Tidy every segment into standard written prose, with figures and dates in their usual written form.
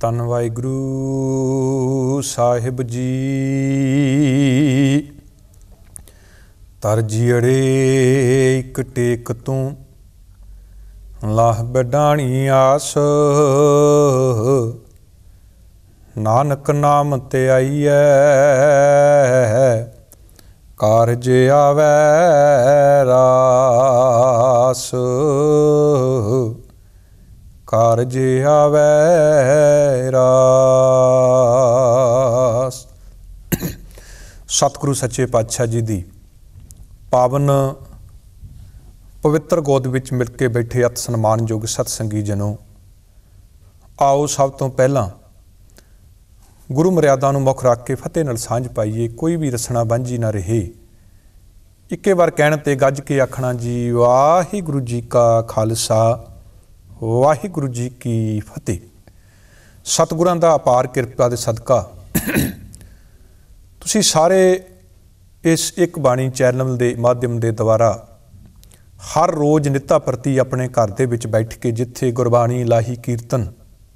ਧੰਨ ਵਾਹਿਗੁਰੂ ਸਾਹਿਬ ਜੀ। ਤਰ ਜੀੜੇ ਇੱਕ ਟੇਕ ਤੂੰ ਲਾਹ ਬਡਾਣੀ ਆਸ, ਨਾਨਕ ਨਾਮ ਤੇ ਆਈਐ ਕਾਰਜ ਆਵੈ ਰਾਸ, ਕਾਰਜ ਆਵੈ ਰਾਸ। ਸਤਿਗੁਰੂ ਸੱਚੇ ਪਾਤਸ਼ਾਹ ਜੀ ਦੀ ਪਾਵਨ ਪਵਿੱਤਰ ਗੋਦ ਵਿੱਚ ਮਿਲ ਕੇ ਬੈਠੇ ਅਤ ਸਨਮਾਨਯੋਗ ਸਤਸੰਗੀ ਜਨੋ, ਆਓ ਸਭ ਤੋਂ ਪਹਿਲਾਂ ਗੁਰੂ ਮਰਿਆਦਾ ਨੂੰ ਮੁੱਖ ਰੱਖ ਕੇ ਫਤਿਹ ਨਾਲ ਸਾਂਝ ਪਾਈਏ। ਕੋਈ ਵੀ ਰਸਨਾ ਵਾਂਝੀ ਨਾ ਰਹੇ। ਇੱਕੇ ਵਾਰ ਕਹਿਣ ਤੇ ਗੱਜ ਕੇ ਆਖਣਾ ਜੀ ਵਾਹਿਗੁਰੂ ਜੀ ਕਾ ਖਾਲਸਾ ਵਾਹਿਗੁਰੂ ਜੀ ਕੀ ਫਤਿਹ। ਸਤਿਗੁਰਾਂ ਦਾ ਅਪਾਰ ਕਿਰਪਾ ਦੇ ਸਦਕਾ ਤੁਸੀਂ ਸਾਰੇ ਇਸ ਇੱਕ ਬਾਣੀ ਚੈਨਲ ਦੇ ਮਾਧਿਅਮ ਦੇ ਦੁਆਰਾ ਹਰ ਰੋਜ਼ ਨਿੱਤਾ ਪ੍ਰਤੀ ਆਪਣੇ ਘਰ ਦੇ ਵਿੱਚ ਬੈਠ ਕੇ ਜਿੱਥੇ ਗੁਰਬਾਣੀ, ਇਲਾਹੀ ਕੀਰਤਨ,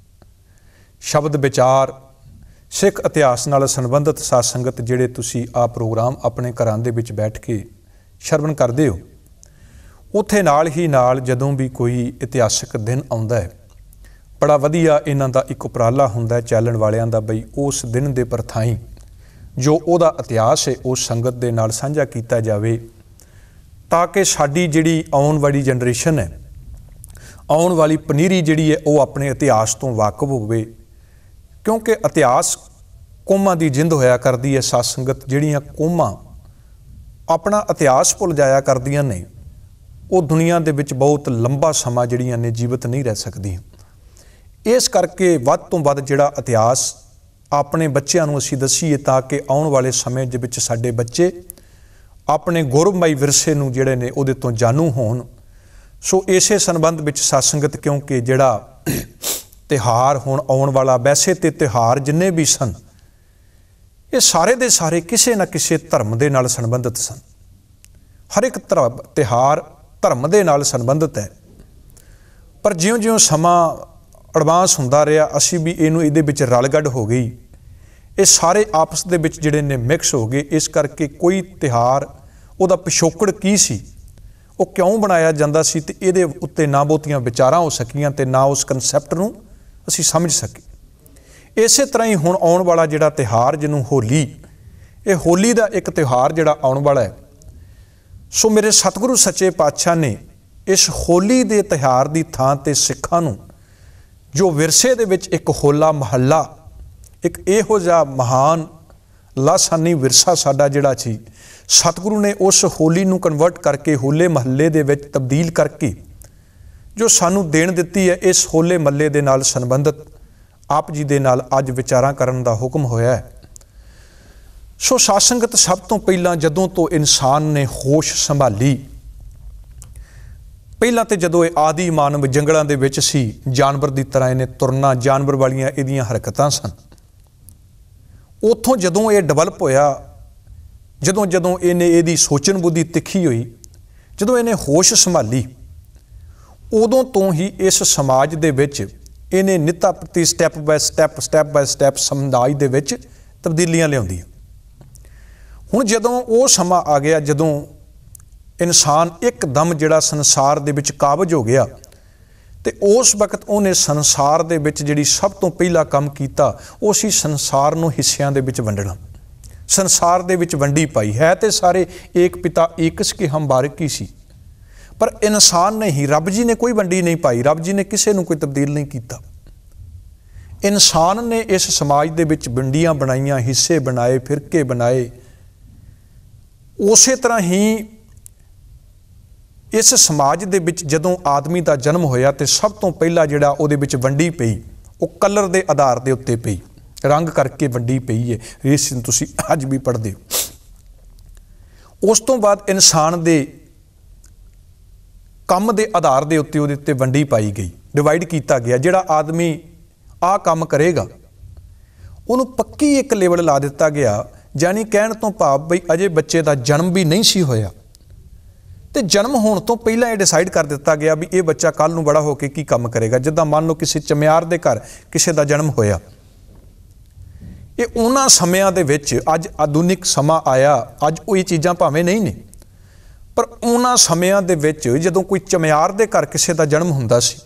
ਸ਼ਬਦ ਵਿਚਾਰ, ਸਿੱਖ ਇਤਿਹਾਸ ਨਾਲ ਸੰਬੰਧਿਤ ਸਾਧ ਸੰਗਤ ਜਿਹੜੇ ਤੁਸੀਂ ਆ ਪ੍ਰੋਗਰਾਮ ਆਪਣੇ ਘਰਾਂ ਦੇ ਵਿੱਚ ਬੈਠ ਕੇ ਸ਼ਰਵਣ ਕਰਦੇ ਹੋ, ਉੱਥੇ ਨਾਲ ਹੀ ਨਾਲ ਜਦੋਂ ਵੀ ਕੋਈ ਇਤਿਹਾਸਕ ਦਿਨ ਆਉਂਦਾ ਹੈ, ਬੜਾ ਵਧੀਆ ਇਹਨਾਂ ਦਾ ਇੱਕ ਉਪਰਾਲਾ ਹੁੰਦਾ ਚੱਲਣ ਵਾਲਿਆਂ ਦਾ, ਬਈ ਉਸ ਦਿਨ ਦੇ ਪ੍ਰਥਾਈ ਜੋ ਉਹਦਾ ਇਤਿਹਾਸ ਹੈ ਉਸ ਸੰਗਤ ਦੇ ਨਾਲ ਸਾਂਝਾ ਕੀਤਾ ਜਾਵੇ, ਤਾਂ ਕਿ ਸਾਡੀ ਜਿਹੜੀ ਆਉਣ ਵਾਲੀ ਜਨਰੇਸ਼ਨ ਹੈ, ਆਉਣ ਵਾਲੀ ਪਨੀਰੀ ਜਿਹੜੀ ਹੈ ਉਹ ਆਪਣੇ ਇਤਿਹਾਸ ਤੋਂ ਵਾਕਫ ਹੋਵੇ। ਕਿਉਂਕਿ ਇਤਿਹਾਸ ਕੌਮਾਂ ਦੀ ਜਿੰਦ ਹੋਇਆ ਕਰਦੀ ਹੈ। ਸਾਧ ਸੰਗਤ ਜਿਹੜੀਆਂ ਕੌਮਾਂ ਆਪਣਾ ਇਤਿਹਾਸ ਭੁੱਲ ਜਾਇਆ ਕਰਦੀਆਂ ਨੇ, ਉਹ ਦੁਨੀਆ ਦੇ ਵਿੱਚ ਬਹੁਤ ਲੰਬਾ ਸਮਾਂ ਜਿਹੜੀਆਂ ਨੇ ਜੀਵਤ ਨਹੀਂ ਰਹਿ ਸਕਦੀਆਂ। ਇਸ ਕਰਕੇ ਵੱਧ ਤੋਂ ਵੱਧ ਜਿਹੜਾ ਇਤਿਹਾਸ ਆਪਣੇ ਬੱਚਿਆਂ ਨੂੰ ਅਸੀਂ ਦੱਸੀਏ, ਤਾਂ ਕਿ ਆਉਣ ਵਾਲੇ ਸਮੇਂ ਦੇ ਵਿੱਚ ਸਾਡੇ ਬੱਚੇ ਆਪਣੇ ਗੌਰਵਮਈ ਵਿਰਸੇ ਨੂੰ ਜਿਹੜੇ ਨੇ ਉਹਦੇ ਤੋਂ ਜਾਣੂ ਹੋਣ। ਸੋ ਇਸੇ ਸੰਬੰਧ ਵਿੱਚ ਸਾਧ ਸੰਗਤ, ਕਿਉਂਕਿ ਜਿਹੜਾ ਤਿਉਹਾਰ ਹੁਣ ਆਉਣ ਵਾਲਾ, ਵੈਸੇ ਤੇ ਤਿਉਹਾਰ ਜਿੰਨੇ ਵੀ ਸਨ ਇਹ ਸਾਰੇ ਦੇ ਸਾਰੇ ਕਿਸੇ ਨਾ ਕਿਸੇ ਧਰਮ ਦੇ ਨਾਲ ਸੰਬੰਧਿਤ ਸਨ। ਹਰ ਇੱਕ ਤਿਉਹਾਰ ਧਰਮ ਦੇ ਨਾਲ ਸੰਬੰਧਿਤ ਹੈ। ਪਰ ਜਿਉਂ-ਜਿਉਂ ਸਮਾਂ ਐਡਵਾਂਸ ਹੁੰਦਾ ਰਿਹਾ, ਅਸੀਂ ਵੀ ਇਹਦੇ ਵਿੱਚ ਰਲਗੱਡ ਹੋ ਗਈ। ਇਹ ਸਾਰੇ ਆਪਸ ਦੇ ਵਿੱਚ ਜਿਹੜੇ ਨੇ ਮਿਕਸ ਹੋ ਗਏ। ਇਸ ਕਰਕੇ ਕੋਈ ਤਿਉਹਾਰ ਉਹਦਾ ਪਿਛੋਕੜ ਕੀ ਸੀ, ਉਹ ਕਿਉਂ ਬਣਾਇਆ ਜਾਂਦਾ ਸੀ, ਤੇ ਇਹਦੇ ਉੱਤੇ ਨਾ ਬਹੁਤੀਆਂ ਵਿਚਾਰਾਂ ਹੋ ਸਕੀਆਂ ਤੇ ਨਾ ਉਸ ਕਨਸੈਪਟ ਨੂੰ ਅਸੀਂ ਸਮਝ ਸਕੇ। ਇਸੇ ਤਰ੍ਹਾਂ ਹੀ ਹੁਣ ਆਉਣ ਵਾਲਾ ਜਿਹੜਾ ਤਿਉਹਾਰ, ਜਿਹਨੂੰ ਹੋਲੀ, ਇਹ ਹੋਲੀ ਦਾ ਇੱਕ ਤਿਉਹਾਰ ਜਿਹੜਾ ਆਉਣ ਵਾਲਾ ਹੈ। ਸੋ ਮੇਰੇ ਸਤਿਗੁਰੂ ਸੱਚੇ ਪਾਤਸ਼ਾਹ ਨੇ ਇਸ ਹੋਲੀ ਦੇ ਤਿਉਹਾਰ ਦੀ ਥਾਂ ਤੇ ਸਿੱਖਾਂ ਨੂੰ ਜੋ ਵਿਰਸੇ ਦੇ ਵਿੱਚ ਇੱਕ ਹੋਲਾ ਮਹੱਲਾ, ਇੱਕ ਇਹੋ ਜਿਹਾ ਮਹਾਨ ਲਾਸਾਨੀ ਵਿਰਸਾ ਸਾਡਾ ਜਿਹੜਾ ਸੀ, ਸਤਿਗੁਰੂ ਨੇ ਉਸ ਹੋਲੀ ਨੂੰ ਕਨਵਰਟ ਕਰਕੇ ਹੋਲੇ ਮਹੱਲੇ ਦੇ ਵਿੱਚ ਤਬਦੀਲ ਕਰਕੇ ਜੋ ਸਾਨੂੰ ਦੇਣ ਦਿੱਤੀ ਹੈ, ਇਸ ਹੋਲੇ ਮਹੱਲੇ ਦੇ ਨਾਲ ਸੰਬੰਧਿਤ ਆਪ ਜੀ ਦੇ ਨਾਲ ਅੱਜ ਵਿਚਾਰਾਂ ਕਰਨ ਦਾ ਹੁਕਮ ਹੋਇਆ ਹੈ। ਸੋ ਸਾਧ ਸੰਗਤ, ਸਭ ਤੋਂ ਪਹਿਲਾਂ ਜਦੋਂ ਤੋਂ ਇਨਸਾਨ ਨੇ ਹੋਸ਼ ਸੰਭਾਲੀ, ਪਹਿਲਾਂ ਤੇ ਜਦੋਂ ਇਹ ਆਦਿ ਮਾਨਵ ਜੰਗਲਾਂ ਦੇ ਵਿੱਚ ਸੀ, ਜਾਨਵਰ ਦੀ ਤਰ੍ਹਾਂ ਇਹਨੇ ਤੁਰਨਾ, ਜਾਨਵਰ ਵਾਲੀਆਂ ਇਹਦੀਆਂ ਹਰਕਤਾਂ ਸਨ। ਉੱਥੋਂ ਜਦੋਂ ਇਹ ਡਿਵੈਲਪ ਹੋਇਆ, ਜਦੋਂ ਇਹਦੀ ਸੋਚਣ ਬੁੱਧੀ ਤਿੱਖੀ ਹੋਈ, ਜਦੋਂ ਇਹਨੇ ਹੋਸ਼ ਸੰਭਾਲੀ, ਉਦੋਂ ਤੋਂ ਹੀ ਇਸ ਸਮਾਜ ਦੇ ਵਿੱਚ ਇਹਨੇ ਨਿੱਤਾ ਪ੍ਰਤੀ ਸਟੈਪ ਬਾਏ ਸਟੈਪ ਸਮਾਜ ਦੇ ਵਿੱਚ ਤਬਦੀਲੀਆਂ ਲਿਆਉਂਦੀਆਂ। ਹੁਣ ਜਦੋਂ ਉਹ ਸਮਾਂ ਆ ਗਿਆ, ਜਦੋਂ ਇਨਸਾਨ ਇੱਕਦਮ ਜਿਹੜਾ ਸੰਸਾਰ ਦੇ ਵਿੱਚ ਕਾਬਜ ਹੋ ਗਿਆ, ਤੇ ਉਸ ਵਕਤ ਉਹਨੇ ਸੰਸਾਰ ਦੇ ਵਿੱਚ ਜਿਹੜੀ ਸਭ ਤੋਂ ਪਹਿਲਾ ਕੰਮ ਕੀਤਾ, ਉਹ ਸੀ ਸੰਸਾਰ ਨੂੰ ਹਿੱਸਿਆਂ ਦੇ ਵਿੱਚ ਵੰਡਣਾ। ਸੰਸਾਰ ਦੇ ਵਿੱਚ ਵੰਡੀ ਪਾਈ ਹੈ ਤੇ ਸਾਰੇ ਏਕ ਪਿਤਾ ਏਕਸ ਕੇ ਹਮ ਬਾਰਿਕ ਹੀ ਸੀ, ਪਰ ਇਨਸਾਨ ਨੇ ਹੀ, ਰੱਬ ਜੀ ਨੇ ਕੋਈ ਵੰਡੀ ਨਹੀਂ ਪਾਈ। ਰੱਬ ਜੀ ਨੇ ਕਿਸੇ ਨੂੰ ਕੋਈ ਤਬਦੀਲ ਨਹੀਂ ਕੀਤਾ। ਇਨਸਾਨ ਨੇ ਇਸ ਸਮਾਜ ਦੇ ਵਿੱਚ ਵੰਡੀਆਂ ਬਣਾਈਆਂ, ਹਿੱਸੇ ਬਣਾਏ, ਫਿਰਕੇ ਬਣਾਏ। ਉਸੇ ਤਰ੍ਹਾਂ ਹੀ ਇਸ ਸਮਾਜ ਦੇ ਵਿੱਚ ਜਦੋਂ ਆਦਮੀ ਦਾ ਜਨਮ ਹੋਇਆ, ਤੇ ਸਭ ਤੋਂ ਪਹਿਲਾਂ ਜਿਹੜਾ ਉਹਦੇ ਵਿੱਚ ਵੰਡੀ ਪਈ, ਉਹ ਕਲਰ ਦੇ ਆਧਾਰ ਦੇ ਉੱਤੇ ਪਈ, ਰੰਗ ਕਰਕੇ ਵੰਡੀ ਪਈ ਹੈ। ਇਸ ਨੂੰ ਤੁਸੀਂ ਅੱਜ ਵੀ ਪੜ੍ਹਦੇ ਹੋ। ਉਸ ਤੋਂ ਬਾਅਦ ਇਨਸਾਨ ਦੇ ਕੰਮ ਦੇ ਆਧਾਰ ਦੇ ਉੱਤੇ ਉਹਦੇ ਉੱਤੇ ਵੰਡੀ ਪਾਈ ਗਈ, ਡਿਵਾਈਡ ਕੀਤਾ ਗਿਆ। ਜਿਹੜਾ ਆਦਮੀ ਆਹ ਕੰਮ ਕਰੇਗਾ, ਉਹਨੂੰ ਪੱਕੀ ਇੱਕ ਲੇਬਲ ਲਾ ਦਿੱਤਾ ਗਿਆ। ਜਾਨੀ ਕਹਿਣ ਤੋਂ ਭਾਵ ਬਈ ਅਜੇ ਬੱਚੇ ਦਾ ਜਨਮ ਵੀ ਨਹੀਂ ਸੀ ਹੋਇਆ, ਤੇ ਜਨਮ ਹੋਣ ਤੋਂ ਪਹਿਲਾਂ ਇਹ ਡਿਸਾਈਡ ਕਰ ਦਿੱਤਾ ਗਿਆ ਵੀ ਇਹ ਬੱਚਾ ਕੱਲ੍ਹ ਨੂੰ ਬੜਾ ਹੋ ਕੇ ਕੀ ਕੰਮ ਕਰੇਗਾ। ਜਿੱਦਾਂ ਮੰਨ ਲਓ ਕਿਸੇ ਚਮਿਆਰ ਦੇ ਘਰ ਕਿਸੇ ਦਾ ਜਨਮ ਹੋਇਆ, ਇਹ ਉਹਨਾਂ ਸਮਿਆਂ ਦੇ ਵਿੱਚ, ਅੱਜ ਆਧੁਨਿਕ ਸਮਾਂ ਆਇਆ, ਅੱਜ ਉਹ ਇਹ ਚੀਜ਼ਾਂ ਭਾਵੇਂ ਨਹੀਂ ਨੇ, ਪਰ ਉਹਨਾਂ ਸਮਿਆਂ ਦੇ ਵਿੱਚ ਜਦੋਂ ਕੋਈ ਚਮਿਆਰ ਦੇ ਘਰ ਕਿਸੇ ਦਾ ਜਨਮ ਹੁੰਦਾ ਸੀ,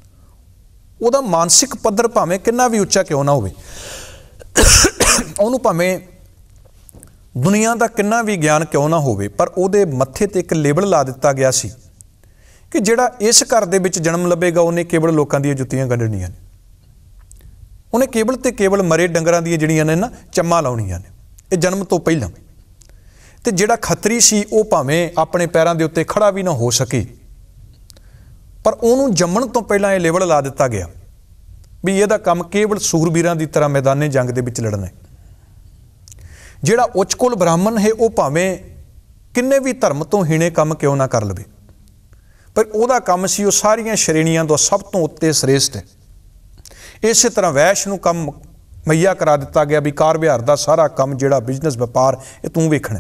ਉਹਦਾ ਮਾਨਸਿਕ ਪੱਧਰ ਭਾਵੇਂ ਕਿੰਨਾ ਵੀ ਉੱਚਾ ਕਿਉਂ ਨਾ ਹੋਵੇ, ਉਹਨੂੰ ਭਾਵੇਂ ਦੁਨੀਆ ਦਾ ਕਿੰਨਾ ਵੀ ਗਿਆਨ ਕਿਉਂ ਨਾ ਹੋਵੇ, ਪਰ ਉਹਦੇ ਮੱਥੇ ਤੇ ਇੱਕ ਲੇਬਲ ਲਾ ਦਿੱਤਾ ਗਿਆ ਸੀ ਕਿ ਜਿਹੜਾ ਇਸ ਘਰ ਦੇ ਵਿੱਚ ਜਨਮ ਲੱਭੇਗਾ ਉਹਨੇ ਕੇਵਲ ਲੋਕਾਂ ਦੀਆਂ ਜੁੱਤੀਆਂ ਗੰਢਣੀਆਂ ਨੇ, ਉਹਨੇ ਕੇਵਲ ਤੇ ਕੇਵਲ ਮਰੇ ਡੰਗਰਾਂ ਦੀਆਂ ਜਿਹੜੀਆਂ ਨੇ ਨਾ ਚੰਮਾਂ ਲਾਉਣੀਆਂ ਨੇ, ਇਹ ਜਨਮ ਤੋਂ ਪਹਿਲਾਂ। ਤੇ ਜਿਹੜਾ ਖੱਤਰੀ ਸੀ ਉਹ ਭਾਵੇਂ ਆਪਣੇ ਪੈਰਾਂ ਦੇ ਉੱਤੇ ਖੜਾ ਵੀ ਨਾ ਹੋ ਸਕੇ, ਪਰ ਉਹਨੂੰ ਜੰਮਣ ਤੋਂ ਪਹਿਲਾਂ ਇਹ ਲੇਬਲ ਲਾ ਦਿੱਤਾ ਗਿਆ ਵੀ ਇਹਦਾ ਕੰਮ ਕੇਵਲ ਸੂਰਬੀਰਾਂ ਦੀ ਤਰ੍ਹਾਂ ਮੈਦਾਨੇ ਜੰਗ ਦੇ ਵਿੱਚ ਲੜਨਾ ਹੈ। ਜਿਹੜਾ ਉੱਚ ਕੁਲ ਬ੍ਰਾਹਮਣ ਹੈ ਉਹ ਭਾਵੇਂ ਕਿੰਨੇ ਵੀ ਧਰਮ ਤੋਂ ਹੀਣੇ ਕੰਮ ਕਿਉਂ ਨਾ ਕਰ ਲਵੇ, ਪਰ ਉਹਦਾ ਕੰਮ ਸੀ ਉਹ ਸਾਰੀਆਂ ਸ਼੍ਰੇਣੀਆਂ ਤੋਂ ਸਭ ਤੋਂ ਉੱਤੇ ਸ੍ਰੇਸ਼ਟ ਹੈ। ਇਸੇ ਤਰ੍ਹਾਂ ਵੈਸ਼ ਨੂੰ ਕੰਮ ਮੁਹੱਈਆ ਕਰਾ ਦਿੱਤਾ ਗਿਆ ਵੀ ਕਾਰ ਵਿਹਾਰ ਦਾ ਸਾਰਾ ਕੰਮ ਜਿਹੜਾ ਬਿਜ਼ਨਸ ਵਪਾਰ ਇਹ ਤੂੰ ਵੇਖਣਾ।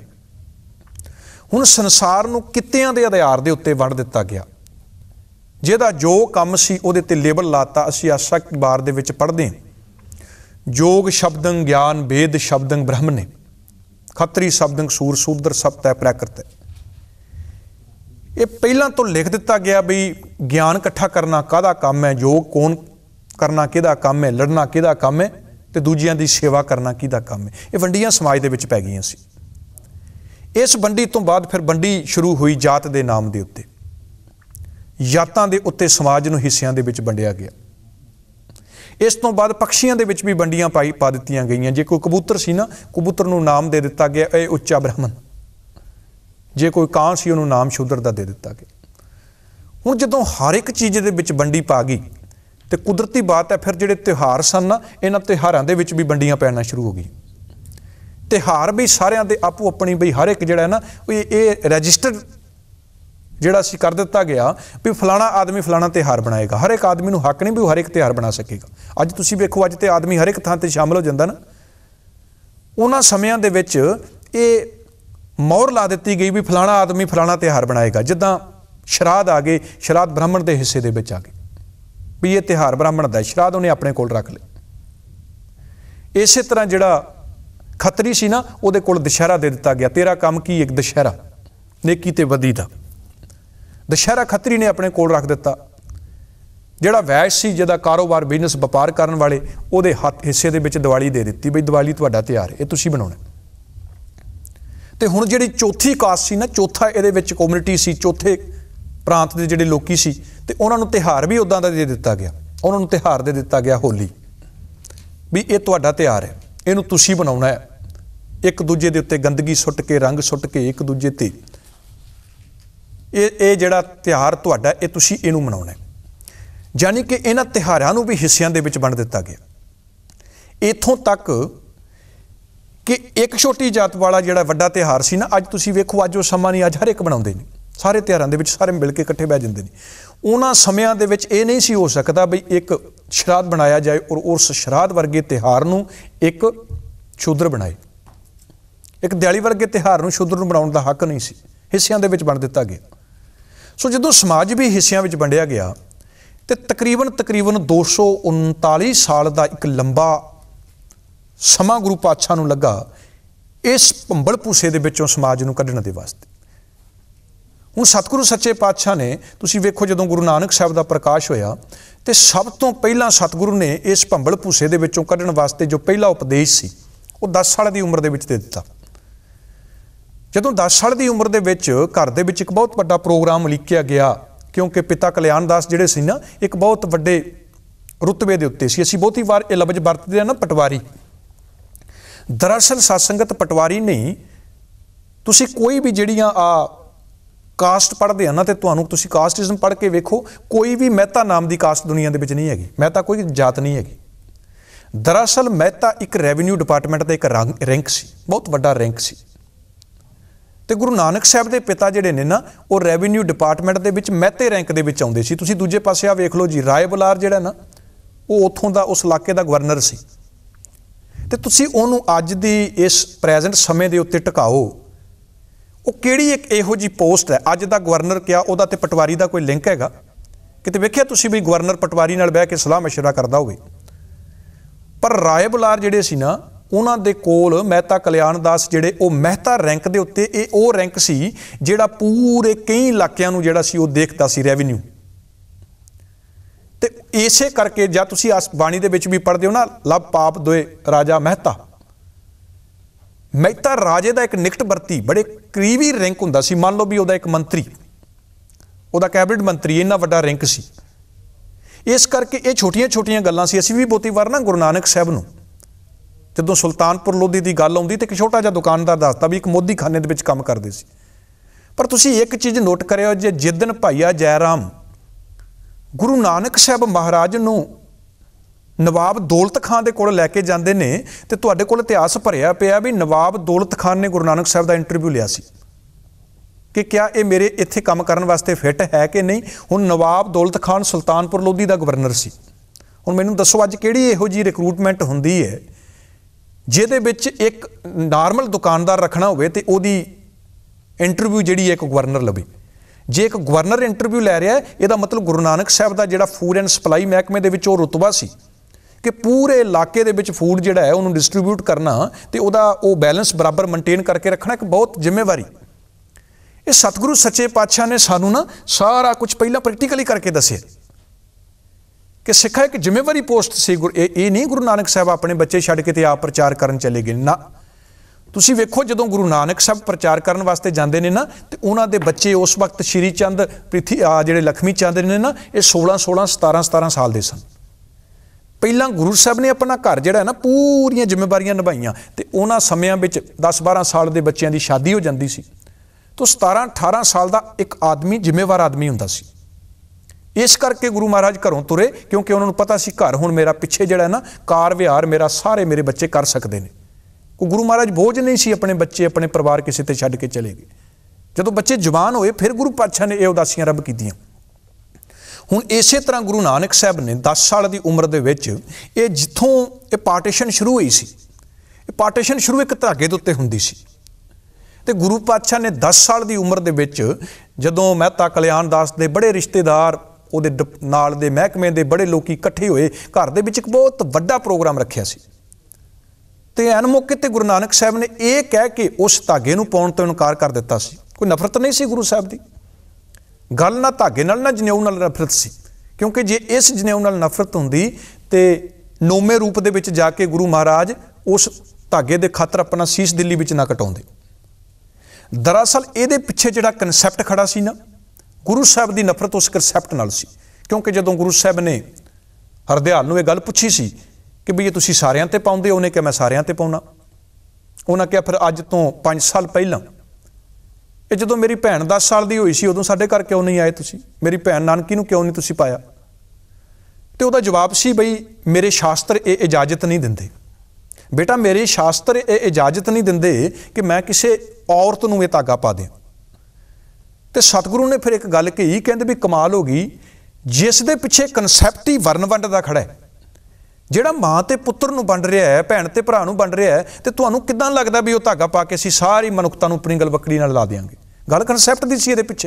ਹੁਣ ਸੰਸਾਰ ਨੂੰ ਕਿੱਤਿਆਂ ਦੇ ਆਧਾਰ ਦੇ ਉੱਤੇ ਵੰਡ ਦਿੱਤਾ ਗਿਆ, ਜਿਹਦਾ ਜੋ ਕੰਮ ਸੀ ਉਹਦੇ ਤੇ ਲੇਬਲ ਲਾਤਾ। ਅਸੀਂ ਆਸਾ ਕੀ ਵਾਰ ਦੇ ਵਿੱਚ ਪੜ੍ਹਦੇ ਹਾਂ, ਯੋਗ ਸ਼ਬਦੰ ਗਿਆਨ ਵੇਦ ਸ਼ਬਦੰ ਬ੍ਰਹਮਣੇ, ਖੱਤਰੀ ਸ਼ਬਦੰ ਸੂਰ ਸ਼ੂਦਰ ਸਭ ਤੈ ਪ੍ਰਾਕ੍ਰਿਤ ਹੈ। ਇਹ ਪਹਿਲਾਂ ਤੋਂ ਲਿਖ ਦਿੱਤਾ ਗਿਆ ਵੀ ਗਿਆਨ ਇਕੱਠਾ ਕਰਨਾ ਕਾਹਦਾ ਕੰਮ ਹੈ, ਯੋਗ ਕੌਣ ਕਰਨਾ ਕਿਹਦਾ ਕੰਮ ਹੈ, ਲੜਨਾ ਕਿਹਦਾ ਕੰਮ ਹੈ, ਤੇ ਦੂਜਿਆਂ ਦੀ ਸੇਵਾ ਕਰਨਾ ਕਿਹਦਾ ਕੰਮ ਹੈ। ਇਹ ਵੰਡੀਆਂ ਸਮਾਜ ਦੇ ਵਿੱਚ ਪੈ ਗਈਆਂ ਸੀ। ਇਸ ਵੰਡੀ ਤੋਂ ਬਾਅਦ ਫਿਰ ਵੰਡੀ ਸ਼ੁਰੂ ਹੋਈ ਜਾਤ ਦੇ ਨਾਮ ਦੇ ਉੱਤੇ, ਜਾਤਾਂ ਦੇ ਉੱਤੇ ਸਮਾਜ ਨੂੰ ਹਿੱਸਿਆਂ ਦੇ ਵਿੱਚ ਵੰਡਿਆ ਗਿਆ। ਇਸ ਤੋਂ ਬਾਅਦ ਪਕਸ਼ੀਆਂ ਦੇ ਵਿੱਚ ਵੀ ਵੰਡੀਆਂ ਪਾ ਦਿੱਤੀਆਂ ਗਈਆਂ। ਜੇ ਕੋਈ ਕਬੂਤਰ ਸੀ ਨਾ, ਕਬੂਤਰ ਨੂੰ ਨਾਮ ਦੇ ਦਿੱਤਾ ਗਿਆ ਇਹ ਉੱਚਾ ਬ੍ਰਾਹਮਣ, ਜੇ ਕੋਈ ਕਾਂ ਸੀ ਉਹਨੂੰ ਨਾਮ ਸ਼ੂਦਰ ਦਾ ਦੇ ਦਿੱਤਾ ਗਿਆ। ਹੁਣ ਜਦੋਂ ਹਰ ਇੱਕ ਚੀਜ਼ ਦੇ ਵਿੱਚ ਵੰਡੀ ਪਾ ਗਈ ਤੇ ਕੁਦਰਤੀ ਬਾਤ ਹੈ ਫਿਰ ਜਿਹੜੇ ਤਿਉਹਾਰ ਸਨ ਨਾ, ਇਹਨਾਂ ਤਿਉਹਾਰਾਂ ਦੇ ਵਿੱਚ ਵੀ ਵੰਡੀਆਂ ਪੈਣਾ ਸ਼ੁਰੂ ਹੋ ਗਈ। ਤਿਉਹਾਰ ਵੀ ਸਾਰਿਆਂ ਦੇ ਆਪੋ ਆਪਣੀ ਬਈ ਹਰ ਇੱਕ ਜਿਹੜਾ ਹੈ ਨਾ ਇਹ ਰਜਿਸਟਰ ਜਿਹੜਾ ਅਸੀਂ ਕਰ ਦਿੱਤਾ ਗਿਆ ਵੀ ਫਲਾਣਾ ਆਦਮੀ ਫਲਾਣਾ ਤਿਉਹਾਰ ਬਣਾਏਗਾ। ਹਰ ਇੱਕ ਆਦਮੀ ਨੂੰ ਹੱਕ ਨਹੀਂ ਵੀ ਉਹ ਹਰ ਇੱਕ ਤਿਉਹਾਰ ਬਣਾ ਸਕੇਗਾ। ਅੱਜ ਤੁਸੀਂ ਵੇਖੋ, ਅੱਜ ਤੇ ਆਦਮੀ ਹਰ ਇੱਕ ਥਾਂ ਤੇ ਸ਼ਾਮਲ ਹੋ ਜਾਂਦਾ ਨਾ। ਉਹਨਾਂ ਸਮਿਆਂ ਦੇ ਵਿੱਚ ਇਹ ਮੋਹਰ ਲਾ ਦਿੱਤੀ ਗਈ ਵੀ ਫਲਾਣਾ ਆਦਮੀ ਫਲਾਣਾ ਤਿਉਹਾਰ ਬਣਾਏਗਾ। ਜਿੱਦਾਂ ਸ਼ਰਾਧ ਆ ਗਏ, ਸ਼ਰਾਧ ਬ੍ਰਾਹਮਣ ਦੇ ਹਿੱਸੇ ਦੇ ਵਿੱਚ ਆ ਗਏ ਵੀ ਇਹ ਤਿਉਹਾਰ ਬ੍ਰਾਹਮਣ ਦਾ, ਸ਼ਰਾਧ ਉਹਨੇ ਆਪਣੇ ਕੋਲ ਰੱਖ ਲਏ। ਇਸੇ ਤਰ੍ਹਾਂ ਜਿਹੜਾ ਖੱਤਰੀ ਸੀ ਨਾ, ਉਹਦੇ ਕੋਲ ਦੁਸ਼ਹਿਰਾ ਦੇ ਦਿੱਤਾ ਗਿਆ। ਤੇਰਾ ਕੰਮ ਕੀ? ਇੱਕ ਦੁਸ਼ਹਿਰਾ, ਨੇਕੀ ਤੇ ਬਦੀ ਦਾ ਦੁਸ਼ਹਿਰਾ ਖੱਤਰੀ ਨੇ ਆਪਣੇ ਕੋਲ ਰੱਖ ਦਿੱਤਾ। ਜਿਹੜਾ ਵੈਸ਼ ਸੀ, ਜਿਹਦਾ ਕਾਰੋਬਾਰ ਬਿਜ਼ਨਸ ਵਪਾਰ ਕਰਨ ਵਾਲੇ, ਉਹਦੇ ਹਿੱਸੇ ਦੇ ਵਿੱਚ ਦੀਵਾਲੀ ਦੇ ਦਿੱਤੀ ਬਈ ਦੀਵਾਲੀ ਤੁਹਾਡਾ ਤਿਉਹਾਰ, ਇਹ ਤੁਸੀਂ ਬਣਾਉਣਾ। ਤੇ ਹੁਣ ਜਿਹੜੀ ਚੌਥੀ ਕਾਸਟ ਸੀ ਨਾ, ਚੌਥਾ ਇਹਦੇ ਵਿੱਚ ਕਮਿਊਨਿਟੀ ਸੀ, ਚੌਥੇ ਪ੍ਰਾਂਤ ਦੇ ਜਿਹੜੇ ਲੋਕੀ ਸੀ, ਤੇ ਉਹਨਾਂ ਨੂੰ ਤਿਉਹਾਰ ਵੀ ਉੱਦਾਂ ਦਾ ਦੇ ਦਿੱਤਾ ਗਿਆ। ਉਹਨਾਂ ਨੂੰ ਤਿਉਹਾਰ ਦੇ ਦਿੱਤਾ ਗਿਆ ਹੋਲੀ, ਵੀ ਇਹ ਤੁਹਾਡਾ ਤਿਉਹਾਰ ਹੈ, ਇਹਨੂੰ ਤੁਸੀਂ ਬਣਾਉਣਾ ਹੈ। ਇੱਕ ਦੂਜੇ ਦੇ ਉੱਤੇ ਗੰਦਗੀ ਸੁੱਟ ਕੇ, ਰੰਗ ਸੁੱਟ ਕੇ ਇੱਕ ਦੂਜੇ ਤੇ ਇਹ ਜਿਹੜਾ ਤਿਉਹਾਰ ਤੁਹਾਡਾ, ਇਹ ਤੁਸੀਂ ਇਹਨੂੰ ਮਨਾਉਣਾ ਹੈ। ਯਾਨੀ ਕਿ ਇਹਨਾਂ ਤਿਉਹਾਰਾਂ ਨੂੰ ਵੀ ਹਿੱਸਿਆਂ ਦੇ ਵਿੱਚ ਵੰਡ ਦਿੱਤਾ ਗਿਆ। ਇੱਥੋਂ ਤੱਕ ਕਿ ਇੱਕ ਛੋਟੀ ਜਾਤ ਵਾਲਾ ਜਿਹੜਾ ਵੱਡਾ ਤਿਉਹਾਰ ਸੀ ਨਾ, ਅੱਜ ਤੁਸੀਂ ਵੇਖੋ, ਅੱਜ ਉਹ ਸਮਾਂ ਨਹੀਂ, ਅੱਜ ਹਰ ਇੱਕ ਬਣਾਉਂਦੇ ਨੇ। ਸਾਰੇ ਤਿਉਹਾਰਾਂ ਦੇ ਵਿੱਚ ਸਾਰੇ ਮਿਲ ਕੇ ਇਕੱਠੇ ਬਹਿ ਜਾਂਦੇ ਨੇ। ਉਹਨਾਂ ਸਮਿਆਂ ਦੇ ਵਿੱਚ ਇਹ ਨਹੀਂ ਸੀ ਹੋ ਸਕਦਾ ਬਈ ਇੱਕ ਸ਼ਰਾਧ ਬਣਾਇਆ ਜਾਏ ਔਰ ਉਸ ਸ਼ਰਾਧ ਵਰਗੇ ਤਿਉਹਾਰ ਨੂੰ ਇੱਕ ਸ਼ੂਦਰ ਬਣਾਏ। ਇੱਕ ਦਿਹਾੜੀ ਵਰਗੇ ਤਿਉਹਾਰ ਨੂੰ ਸ਼ੂਦਰ ਨੂੰ ਬਣਾਉਣ ਦਾ ਹੱਕ ਨਹੀਂ ਸੀ। ਹਿੱਸਿਆਂ ਦੇ ਵਿੱਚ ਵੰਡ ਦਿੱਤਾ ਗਿਆ। ਸੋ ਜਦੋਂ ਸਮਾਜ ਵੀ ਹਿੱਸਿਆਂ ਵਿੱਚ ਵੰਡਿਆ ਗਿਆ ਤੇ ਤਕਰੀਬਨ 239 ਸਾਲ ਦਾ ਇੱਕ ਲੰਬਾ ਸਮਾਂ ਗੁਰੂ ਪਾਤਸ਼ਾਹ ਨੂੰ ਲੱਗਾ ਇਸ ਭੰਬਲ ਭੂਸੇ ਦੇ ਵਿੱਚੋਂ ਸਮਾਜ ਨੂੰ ਕੱਢਣ ਦੇ ਵਾਸਤੇ। ਹੁਣ ਸਤਿਗੁਰੂ ਸੱਚੇ ਪਾਤਸ਼ਾਹ ਨੇ, ਤੁਸੀਂ ਵੇਖੋ, ਜਦੋਂ ਗੁਰੂ ਨਾਨਕ ਸਾਹਿਬ ਦਾ ਪ੍ਰਕਾਸ਼ ਹੋਇਆ ਤੇ ਸਭ ਤੋਂ ਪਹਿਲਾਂ ਸਤਿਗੁਰੂ ਨੇ ਇਸ ਭੰਬਲ ਭੂਸੇ ਦੇ ਵਿੱਚੋਂ ਕੱਢਣ ਵਾਸਤੇ ਜੋ ਪਹਿਲਾ ਉਪਦੇਸ਼ ਸੀ ਉਹ 10 ਸਾਲ ਦੀ ਉਮਰ ਦੇ ਵਿੱਚ ਦੇ ਦਿੱਤਾ। ਜਦੋਂ 10 ਸਾਲ ਦੀ ਉਮਰ ਦੇ ਵਿੱਚ ਘਰ ਦੇ ਵਿੱਚ ਇੱਕ ਬਹੁਤ ਵੱਡਾ ਪ੍ਰੋਗਰਾਮ ਉਲੀਕਿਆ ਗਿਆ, ਕਿਉਂਕਿ ਪਿਤਾ ਕਲਿਆਣ ਦਾਸ ਜਿਹੜੇ ਸੀ ਨਾ, ਇੱਕ ਬਹੁਤ ਵੱਡੇ ਰੁਤਬੇ ਦੇ ਉੱਤੇ ਸੀ। ਅਸੀਂ ਬਹੁਤੀ ਵਾਰ ਇਹ ਲਫ਼ਜ਼ ਵਰਤਦੇ ਹਾਂ ਨਾ, ਪਟਵਾਰੀ। ਦਰਅਸਲ ਸਤਸੰਗਤ ਪਟਵਾਰੀ ਨਹੀਂ। ਤੁਸੀਂ ਕੋਈ ਵੀ ਜਿਹੜੀਆਂ ਕਾਸਟ ਪੜ੍ਹਦੇ ਆ ਨਾ, ਤੇ ਤੁਹਾਨੂੰ ਤੁਸੀਂ ਕਾਸਟਿਜ਼ਮ ਪੜ੍ਹ ਕੇ ਵੇਖੋ, ਕੋਈ ਵੀ ਮਹਿਤਾ ਨਾਮ ਦੀ ਕਾਸਟ ਦੁਨੀਆ ਦੇ ਵਿੱਚ ਨਹੀਂ ਹੈਗੀ। ਮਹਿਤਾ ਕੋਈ ਜਾਤ ਨਹੀਂ ਹੈਗੀ। ਦਰਅਸਲ ਮਹਿਤਾ ਇੱਕ ਰੈਵਨਿਊ ਡਿਪਾਰਟਮੈਂਟ ਦਾ ਇੱਕ ਰੈਂਕ ਸੀ, ਬਹੁਤ ਵੱਡਾ ਰੈਂਕ ਸੀ। ਤੇ ਗੁਰੂ ਨਾਨਕ ਸਾਹਿਬ ਦੇ ਪਿਤਾ ਜਿਹੜੇ ਨੇ ਨਾ, ਉਹ ਰੈਵਨਿਊ ਡਿਪਾਰਟਮੈਂਟ ਦੇ ਵਿੱਚ ਮਹਿਤੇ ਰੈਂਕ ਦੇ ਵਿੱਚ ਆਉਂਦੇ ਸੀ। ਤੁਸੀਂ ਦੂਜੇ ਪਾਸੇ ਆ ਵੇਖ ਲਓ ਜੀ, ਰਾਏ ਬੁਲਾਰ ਜਿਹੜਾ ਨਾ, ਉਹ ਉੱਥੋਂ ਦਾ ਉਸ ਇਲਾਕੇ ਦਾ ਗਵਰਨਰ ਸੀ। ਤੇ ਤੁਸੀਂ ਉਹਨੂੰ ਅੱਜ ਦੀ ਇਸ ਪ੍ਰੈਜ਼ੈਂਟ ਸਮੇਂ ਦੇ ਉੱਤੇ ਟਿਕਾਓ, ਉਹ ਕਿਹੜੀ ਇੱਕ ਇਹੋ ਜਿਹੀ ਪੋਸਟ ਹੈ? ਅੱਜ ਦਾ ਗਵਰਨਰ ਕਿਹਾ ਉਹਦਾ ਤੇ ਪਟਵਾਰੀ ਦਾ ਕੋਈ ਲਿੰਕ ਹੈਗਾ? ਕਿਤੇ ਵੇਖਿਆ ਤੁਸੀਂ ਵੀ ਗਵਰਨਰ ਪਟਵਾਰੀ ਨਾਲ ਬਹਿ ਕੇ ਸਲਾਹ ਮਸ਼ਵਰਾ ਕਰਦਾ ਹੋਵੇ? ਪਰ ਰਾਏ ਬੁਲਾਰ ਜਿਹੜੇ ਸੀ ਨਾ, ਉਹਨਾਂ ਦੇ ਕੋਲ ਮਹਿਤਾ ਕਲਿਆਣ ਦਾਸ ਜਿਹੜੇ ਉਹ ਮਹਿਤਾ ਰੈਂਕ ਦੇ ਉੱਤੇ, ਇਹ ਉਹ ਰੈਂਕ ਸੀ ਜਿਹੜਾ ਪੂਰੇ ਕਈ ਇਲਾਕਿਆਂ ਨੂੰ ਜਿਹੜਾ ਸੀ ਉਹ ਦੇਖਦਾ ਸੀ, ਰੈਵਨਿਊ। ਤੇ ਇਸੇ ਕਰਕੇ ਜਾਂ ਤੁਸੀਂ ਬਾਣੀ ਦੇ ਵਿੱਚ ਵੀ ਪੜ੍ਹਦੇ ਹੋ ਨਾ, ਲਵ ਪਾਪ ਦੋਏ ਰਾਜਾ ਮਹਿਤਾ। ਮਹਿਤਾ ਰਾਜੇ ਦਾ ਇੱਕ ਨਿਕਟ ਵਰਤੀ, ਬੜੇ ਕਰੀਬੀ ਰੈਂਕ ਹੁੰਦਾ ਸੀ। ਮੰਨ ਲਓ ਵੀ ਉਹਦਾ ਇੱਕ ਮੰਤਰੀ, ਉਹਦਾ ਕੈਬਨਿਟ ਮੰਤਰੀ, ਇੰਨਾ ਵੱਡਾ ਰੈਂਕ ਸੀ। ਇਸ ਕਰਕੇ ਇਹ ਛੋਟੀਆਂ ਛੋਟੀਆਂ ਗੱਲਾਂ ਸੀ। ਅਸੀਂ ਵੀ ਬਹੁਤੀ ਵਾਰ ਨਾ ਗੁਰੂ ਨਾਨਕ ਸਾਹਿਬ ਨੂੰ ਜਦੋਂ ਸੁਲਤਾਨਪੁਰ ਲੋਧੀ ਦੀ ਗੱਲ ਆਉਂਦੀ ਤੇ ਇੱਕ ਛੋਟਾ ਜਿਹਾ ਦੁਕਾਨਦਾਰ ਦੱਸਦਾ ਵੀ ਇੱਕ ਮੋਦੀ ਖਾਨੇ ਦੇ ਵਿੱਚ ਕੰਮ ਕਰਦੇ ਸੀ। ਪਰ ਤੁਸੀਂ ਇੱਕ ਚੀਜ਼ ਨੋਟ ਕਰਿਓ, ਜੇ ਜਿੱਦਣ ਭਾਈਆ ਜੈ ਰਾਮ ਗੁਰੂ ਨਾਨਕ ਸਾਹਿਬ ਮਹਾਰਾਜ ਨੂੰ ਨਵਾਬ ਦੌਲਤ ਖਾਨ ਦੇ ਕੋਲ ਲੈ ਕੇ ਜਾਂਦੇ ਨੇ ਤੇ ਤੁਹਾਡੇ ਕੋਲ ਇਤਿਹਾਸ ਭਰਿਆ ਪਿਆ ਵੀ ਨਵਾਬ ਦੌਲਤ ਖਾਨ ਨੇ ਗੁਰੂ ਨਾਨਕ ਸਾਹਿਬ ਦਾ ਇੰਟਰਵਿਊ ਲਿਆ ਸੀ ਕਿ ਕਿਆ ਇਹ ਮੇਰੇ ਇੱਥੇ ਕੰਮ ਕਰਨ ਵਾਸਤੇ ਫਿੱਟ ਹੈ ਕਿ ਨਹੀਂ। ਹੁਣ ਨਵਾਬ ਦੌਲਤ ਖਾਨ ਸੁਲਤਾਨਪੁਰ ਲੋਧੀ ਦਾ ਗਵਰਨਰ ਸੀ। ਹੁਣ ਮੈਨੂੰ ਦੱਸੋ ਅੱਜ ਕਿਹੜੀ ਇਹੋ ਜਿਹੀ ਰਿਕਰੂਟਮੈਂਟ ਹੁੰਦੀ ਹੈ ਜਿਹਦੇ ਵਿੱਚ ਇੱਕ ਨਾਰਮਲ ਦੁਕਾਨਦਾਰ ਰੱਖਣਾ ਹੋਵੇ ਤੇ ਉਹਦੀ ਇੰਟਰਵਿਊ ਜਿਹੜੀ ਇੱਕ ਗਵਰਨਰ ਲਵੇ। ਜੇ ਇੱਕ ਗਵਰਨਰ ਇੰਟਰਵਿਊ ਲੈ ਰਿਹਾ ਇਹਦਾ ਮਤਲਬ ਗੁਰੂ ਨਾਨਕ ਸਾਹਿਬ ਦਾ ਜਿਹੜਾ ਫੂਡ ਐਂਡ ਸਪਲਾਈ ਮਹਿਕਮੇ ਦੇ ਵਿੱਚ ਉਹ ਰੁਤਬਾ ਸੀ ਕਿ ਪੂਰੇ ਇਲਾਕੇ ਦੇ ਵਿੱਚ ਫੂਡ ਜਿਹੜਾ ਹੈ ਉਹਨੂੰ ਡਿਸਟਰੀਬਿਊਟ ਕਰਨਾ ਤੇ ਉਹਦਾ ਉਹ ਬੈਲੈਂਸ ਬਰਾਬਰ ਮੇਨਟੇਨ ਕਰਕੇ ਰੱਖਣਾ ਇੱਕ ਬਹੁਤ ਜ਼ਿੰਮੇਵਾਰੀ। ਇਹ ਸਤਿਗੁਰੂ ਸੱਚੇ ਪਾਤਸ਼ਾਹ ਨੇ ਸਾਨੂੰ ਨਾ ਸਾਰਾ ਕੁਝ ਪਹਿਲਾਂ ਪ੍ਰੈਕਟੀਕਲੀ ਕਰਕੇ ਦੱਸਿਆ ਕਿ ਸਿੱਖਾ ਇੱਕ ਜ਼ਿੰਮੇਵਾਰੀ ਪੋਸਟ ਸੀ। ਇਹ ਨਹੀਂ ਗੁਰੂ ਨਾਨਕ ਸਾਹਿਬ ਆਪਣੇ ਬੱਚੇ ਛੱਡ ਕੇ ਤੇ ਆਪ ਪ੍ਰਚਾਰ ਕਰਨ ਚਲੇ ਗਏ ਨਾ। ਤੁਸੀਂ ਵੇਖੋ ਜਦੋਂ ਗੁਰੂ ਨਾਨਕ ਸਾਹਿਬ ਪ੍ਰਚਾਰ ਕਰਨ ਵਾਸਤੇ ਜਾਂਦੇ ਨੇ ਨਾ ਤੇ ਉਹਨਾਂ ਦੇ ਬੱਚੇ ਉਸ ਵਕਤ ਸ਼੍ਰੀ ਚੰਦ ਜਿਹੜੇ ਲਖਮੀ ਚੰਦ ਨੇ ਨਾ, ਇਹ 16 17 ਸਾਲ ਦੇ ਸਨ। ਪਹਿਲਾਂ ਗੁਰੂ ਸਾਹਿਬ ਨੇ ਆਪਣਾ ਘਰ ਜਿਹੜਾ ਨਾ ਪੂਰੀਆਂ ਜ਼ਿੰਮੇਵਾਰੀਆਂ ਨਿਭਾਈਆਂ ਤੇ ਉਹਨਾਂ ਸਮਿਆਂ ਵਿੱਚ 10-12 ਸਾਲ ਦੇ ਬੱਚਿਆਂ ਦੀ ਸ਼ਾਦੀ ਹੋ ਜਾਂਦੀ ਸੀ ਤਾਂ 17-18 ਸਾਲ ਦਾ ਇੱਕ ਆਦਮੀ ਜ਼ਿੰਮੇਵਾਰ ਆਦਮੀ ਹੁੰਦਾ ਸੀ। ਇਸ ਕਰਕੇ ਗੁਰੂ ਮਹਾਰਾਜ ਘਰੋਂ ਤੁਰੇ ਕਿਉਂਕਿ ਉਹਨਾਂ ਨੂੰ ਪਤਾ ਸੀ ਘਰ ਹੁਣ ਮੇਰਾ ਪਿੱਛੇ ਜਿਹੜਾ ਨਾ ਕਾਰ ਵਿਹਾਰ ਮੇਰਾ ਸਾਰੇ ਮੇਰੇ ਬੱਚੇ ਕਰ ਸਕਦੇ ਨੇ। ਉਹ ਗੁਰੂ ਮਹਾਰਾਜ ਬੋਝ ਨਹੀਂ ਸੀ ਆਪਣੇ ਬੱਚੇ ਆਪਣੇ ਪਰਿਵਾਰ ਕਿਸੇ ਤੇ ਛੱਡ ਕੇ ਚਲੇ ਗਏ। ਜਦੋਂ ਬੱਚੇ ਜਵਾਨ ਹੋਏ ਫਿਰ ਗੁਰੂ ਪਾਤਸ਼ਾਹ ਨੇ ਇਹ ਉਦਾਸੀਆਂ ਰੱਬ ਕੀਤੀਆਂ। ਹੁਣ ਇਸੇ ਤਰ੍ਹਾਂ ਗੁਰੂ ਨਾਨਕ ਸਾਹਿਬ ਨੇ 10 ਸਾਲ ਦੀ ਉਮਰ ਦੇ ਵਿੱਚ ਇਹ ਜਿੱਥੋਂ ਇਹ ਪਾਰਟੀਸ਼ਨ ਸ਼ੁਰੂ ਹੋਈ ਸੀ, ਇਹ ਪਾਰਟੀਸ਼ਨ ਸ਼ੁਰੂ ਇੱਕ ਧਾਗੇ ਦੇ ਉੱਤੇ ਹੁੰਦੀ ਸੀ ਤੇ ਗੁਰੂ ਪਾਤਸ਼ਾਹ ਨੇ 10 ਸਾਲ ਦੀ ਉਮਰ ਦੇ ਵਿੱਚ ਜਦੋਂ ਮਹਿਤਾ ਕਲਿਆਣ ਦਾਸ ਦੇ ਬੜੇ ਰਿਸ਼ਤੇਦਾਰ ਉਹਦੇ ਨਾਲ ਦੇ ਮਹਿਕਮੇ ਦੇ ਬੜੇ ਲੋਕੀ ਇਕੱਠੇ ਹੋਏ, ਘਰ ਦੇ ਵਿੱਚ ਇੱਕ ਬਹੁਤ ਵੱਡਾ ਪ੍ਰੋਗਰਾਮ ਰੱਖਿਆ ਸੀ ਤੇ ਐਨ ਮੌਕੇ ਤੇ ਗੁਰੂ ਨਾਨਕ ਸਾਹਿਬ ਨੇ ਇਹ ਕਹਿ ਕੇ ਉਸ ਧਾਗੇ ਨੂੰ ਪਾਉਣ ਤੋਂ ਇਨਕਾਰ ਕਰ ਦਿੱਤਾ ਸੀ। ਕੋਈ ਨਫ਼ਰਤ ਨਹੀਂ ਸੀ ਗੁਰੂ ਸਾਹਿਬ ਦੀ ਗੱਲ, ਨਾ ਧਾਗੇ ਨਾਲ ਨਾ ਜਨੇਊ ਨਾਲ ਨਫ਼ਰਤ ਸੀ। ਕਿਉਂਕਿ ਜੇ ਇਸ ਜਨੇਊ ਨਾਲ ਨਫ਼ਰਤ ਹੁੰਦੀ ਤੇ ਨੋਮੇ ਰੂਪ ਦੇ ਵਿੱਚ ਜਾ ਕੇ ਗੁਰੂ ਮਹਾਰਾਜ ਉਸ ਧਾਗੇ ਦੇ ਖਾਤਰ ਆਪਣਾ ਸੀਸ ਦਿੱਲੀ ਵਿੱਚ ਨਾ ਕਟਾਉਂਦੇ। ਦਰਅਸਲ ਇਹਦੇ ਪਿੱਛੇ ਜਿਹੜਾ ਕਨਸੈਪਟ ਖੜਾ ਸੀ ਨਾ, ਗੁਰੂ ਸਾਹਿਬ ਦੀ ਨਫ਼ਰਤ ਉਸ ਕਨਸੈਪਟ ਨਾਲ ਸੀ। ਕਿਉਂਕਿ ਜਦੋਂ ਗੁਰੂ ਸਾਹਿਬ ਨੇ ਹਰਦਿਆਲ ਨੂੰ ਇਹ ਗੱਲ ਪੁੱਛੀ ਸੀ ਕਿ ਵੀ ਇਹ ਤੁਸੀਂ ਸਾਰਿਆਂ ਤੇ ਪਾਉਂਦੇ ਹੋ, ਉਹਨੇ ਕਿਹਾ ਮੈਂ ਸਾਰਿਆਂ ਤੇ ਪਾਉਣਾ। ਉਹਨਾਂ ਕਿਹਾ ਫਿਰ ਅੱਜ ਤੋਂ 5 ਸਾਲ ਪਹਿਲਾਂ ਇਹ ਜਦੋਂ ਮੇਰੀ ਭੈਣ 10 ਸਾਲ ਦੀ ਹੋਈ ਸੀ ਉਦੋਂ ਸਾਡੇ ਘਰ ਕਿਉਂ ਨਹੀਂ ਆਏ ਤੁਸੀਂ? ਮੇਰੀ ਭੈਣ ਨਾਨਕੀ ਨੂੰ ਕਿਉਂ ਨਹੀਂ ਤੁਸੀਂ ਪਾਇਆ? ਤੇ ਉਹਦਾ ਜਵਾਬ ਸੀ ਬਈ ਮੇਰੇ ਸ਼ਾਸਤਰ ਇਹ ਇਜਾਜ਼ਤ ਨਹੀਂ ਦਿੰਦੇ। ਬੇਟਾ ਮੇਰੇ ਸ਼ਾਸਤਰ ਇਹ ਇਜਾਜ਼ਤ ਨਹੀਂ ਦਿੰਦੇ ਕਿ ਮੈਂ ਕਿਸੇ ਔਰਤ ਨੂੰ ਇਹ ਧਾਗਾ ਪਾ ਦਿਆਂ। ਤੇ ਸਤਿਗੁਰੂ ਨੇ ਫਿਰ ਇੱਕ ਗੱਲ ਕਹੀ, ਕਹਿੰਦੇ ਵੀ ਕਮਾਲ ਹੋ ਗਈ, ਜਿਸ ਦੇ ਪਿੱਛੇ ਕਨਸੈਪਟ ਹੀ ਵਰਨ ਵੰਡ ਦਾ ਖੜਾ ਹੈ, ਜਿਹੜਾ ਮਾਂ ਤੇ ਪੁੱਤਰ ਨੂੰ ਵੰਡ ਰਿਹਾ ਹੈ, ਭੈਣ ਤੇ ਭਰਾ ਨੂੰ ਵੰਡ ਰਿਹਾ ਹੈ, ਤੇ ਤੁਹਾਨੂੰ ਕਿੱਦਾਂ ਲੱਗਦਾ ਵੀ ਉਹ ਧਾਗਾ ਪਾ ਕੇ ਅਸੀਂ ਸਾਰੀ ਮਨੁੱਖਤਾ ਨੂੰ ਆਪਣੀ ਗਲਵੱਕੜੀ ਨਾਲ ਲਾ ਦਿਆਂਗੇ? ਗੱਲ ਕਨਸੈਪਟ ਦੀ ਸੀ ਇਹਦੇ ਪਿੱਛੇ।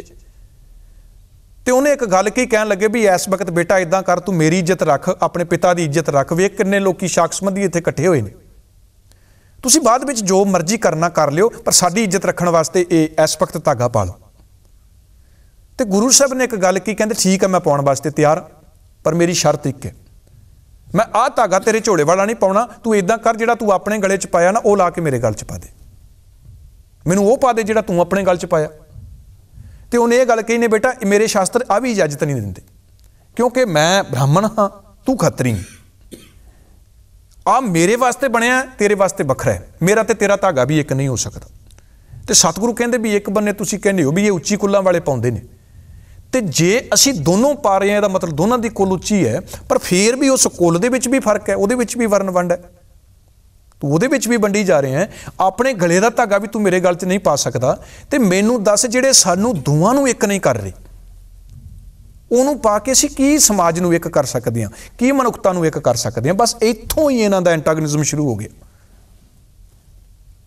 ਤੇ ਉਹਨੇ ਇੱਕ ਗੱਲ ਕੀ ਕਹਿਣ ਲੱਗੇ ਵੀ ਇਸ ਵਕਤ ਬੇਟਾ ਇਦਾਂ ਕਰ, ਤੂੰ ਮੇਰੀ ਇੱਜ਼ਤ ਰੱਖ, ਆਪਣੇ ਪਿਤਾ ਦੀ ਇੱਜ਼ਤ ਰੱਖ, ਵੇਖ ਕਿੰਨੇ ਲੋਕੀ ਸ਼ਾਕ ਸੰਬੰਧੀ ਇੱਥੇ ਇਕੱਠੇ ਹੋਏ ਨੇ, ਤੁਸੀਂ ਬਾਅਦ ਵਿੱਚ ਜੋ ਮਰਜ਼ੀ ਕਰਨਾ ਕਰ ਲਿਓ, ਪਰ ਸਾਡੀ ਇੱਜ਼ਤ ਰੱਖਣ ਵਾਸਤੇ ਇਹ ਇਸ ਵਕਤ ਧਾਗਾ ਪਾ ਲਓ। ਤੇ ਗੁਰੂ ਸਾਹਿਬ ਨੇ ਇੱਕ ਗੱਲ ਕੀ, ਕਹਿੰਦੇ ਠੀਕ ਹੈ ਮੈਂ ਪਾਉਣ ਵਾਸਤੇ ਤਿਆਰ, ਪਰ ਮੇਰੀ ਸ਼ਰਤ ਇੱਕ ਹੈ, ਮੈਂ ਆਹ ਧਾਗਾ ਤੇਰੇ ਝੋਲੇ ਵਾਲਾ ਨਹੀਂ ਪਾਉਣਾ, ਤੂੰ ਇਦਾਂ ਕਰ ਜਿਹੜਾ ਤੂੰ ਆਪਣੇ ਗਲੇ 'ਚ ਪਾਇਆ ਨਾ ਉਹ ਲਾ ਕੇ ਮੇਰੇ ਗਲ 'ਚ ਪਾ ਦੇ, ਮੈਨੂੰ ਉਹ ਪਾ ਦੇ ਜਿਹੜਾ ਤੂੰ ਆਪਣੇ ਗਲ 'ਚ ਪਾਇਆ। ਤੇ ਉਹਨੇ ਇਹ ਗੱਲ ਕਹੀ ਨੇ ਬੇਟਾ ਮੇਰੇ ਸ਼ਾਸਤਰ ਆ ਵੀ ਇਜਾਜ਼ਤ ਨਹੀਂ ਦਿੰਦੇ, ਕਿਉਂਕਿ ਮੈਂ ਬ੍ਰਾਹਮਣ ਹਾਂ ਤੂੰ ਖੱਤਰੀ, ਆ ਮੇਰੇ ਵਾਸਤੇ ਬਣਿਆ ਤੇਰੇ ਵਾਸਤੇ ਵੱਖਰਾ ਹੈ, ਮੇਰਾ ਤੇ ਤੇਰਾ ਧਾਗਾ ਵੀ ਇੱਕ ਨਹੀਂ ਹੋ ਸਕਦਾ। ਤੇ ਸਤਿਗੁਰੂ ਕਹਿੰਦੇ ਵੀ ਇੱਕ ਬੰਨੇ ਤੁਸੀਂ ਕਹਿੰਦੇ ਹੋ ਵੀ ਇਹ ਉੱਚੀ ਕੁੱਲਾਂ ਵਾਲੇ ਪਾਉਂਦੇ ਨੇ, ਤੇ ਜੇ ਅਸੀਂ ਦੋਨੋਂ ਪਾ ਰਹੇ ਹਾਂ ਇਹਦਾ ਮਤਲਬ ਦੋਨਾਂ ਦੀ ਕੁੱਲ ਉੱਚੀ ਹੈ, ਪਰ ਫਿਰ ਵੀ ਉਸ ਕੁੱਲ ਦੇ ਵਿੱਚ ਵੀ ਫਰਕ ਹੈ, ਉਹਦੇ ਵਿੱਚ ਵੀ ਵਰਨ ਵੰਡ ਹੈ, ਤੂੰ ਉਹਦੇ ਵਿੱਚ ਵੀ ਵੰਡੀ ਜਾ ਰਹੇ ਹੈ। ਆਪਣੇ ਗਲੇ ਦਾ ਧਾਗਾ ਵੀ ਤੂੰ ਮੇਰੇ ਗਲ 'ਚ ਨਹੀਂ ਪਾ ਸਕਦਾ, ਤੇ ਮੈਨੂੰ ਦੱਸ ਜਿਹੜੇ ਸਾਨੂੰ ਦੋਵਾਂ ਨੂੰ ਇੱਕ ਨਹੀਂ ਕਰ ਰਹੇ ਉਹਨੂੰ ਪਾ ਕੇ ਅਸੀਂ ਕੀ ਸਮਾਜ ਨੂੰ ਇੱਕ ਕਰ ਸਕਦੇ ਹਾਂ, ਕੀ ਮਨੁੱਖਤਾ ਨੂੰ ਇੱਕ ਕਰ ਸਕਦੇ ਹਾਂ? ਬਸ ਇੱਥੋਂ ਹੀ ਇਹਨਾਂ ਦਾ ਐਂਟਾਗਨਿਜ਼ਮ ਸ਼ੁਰੂ ਹੋ ਗਿਆ।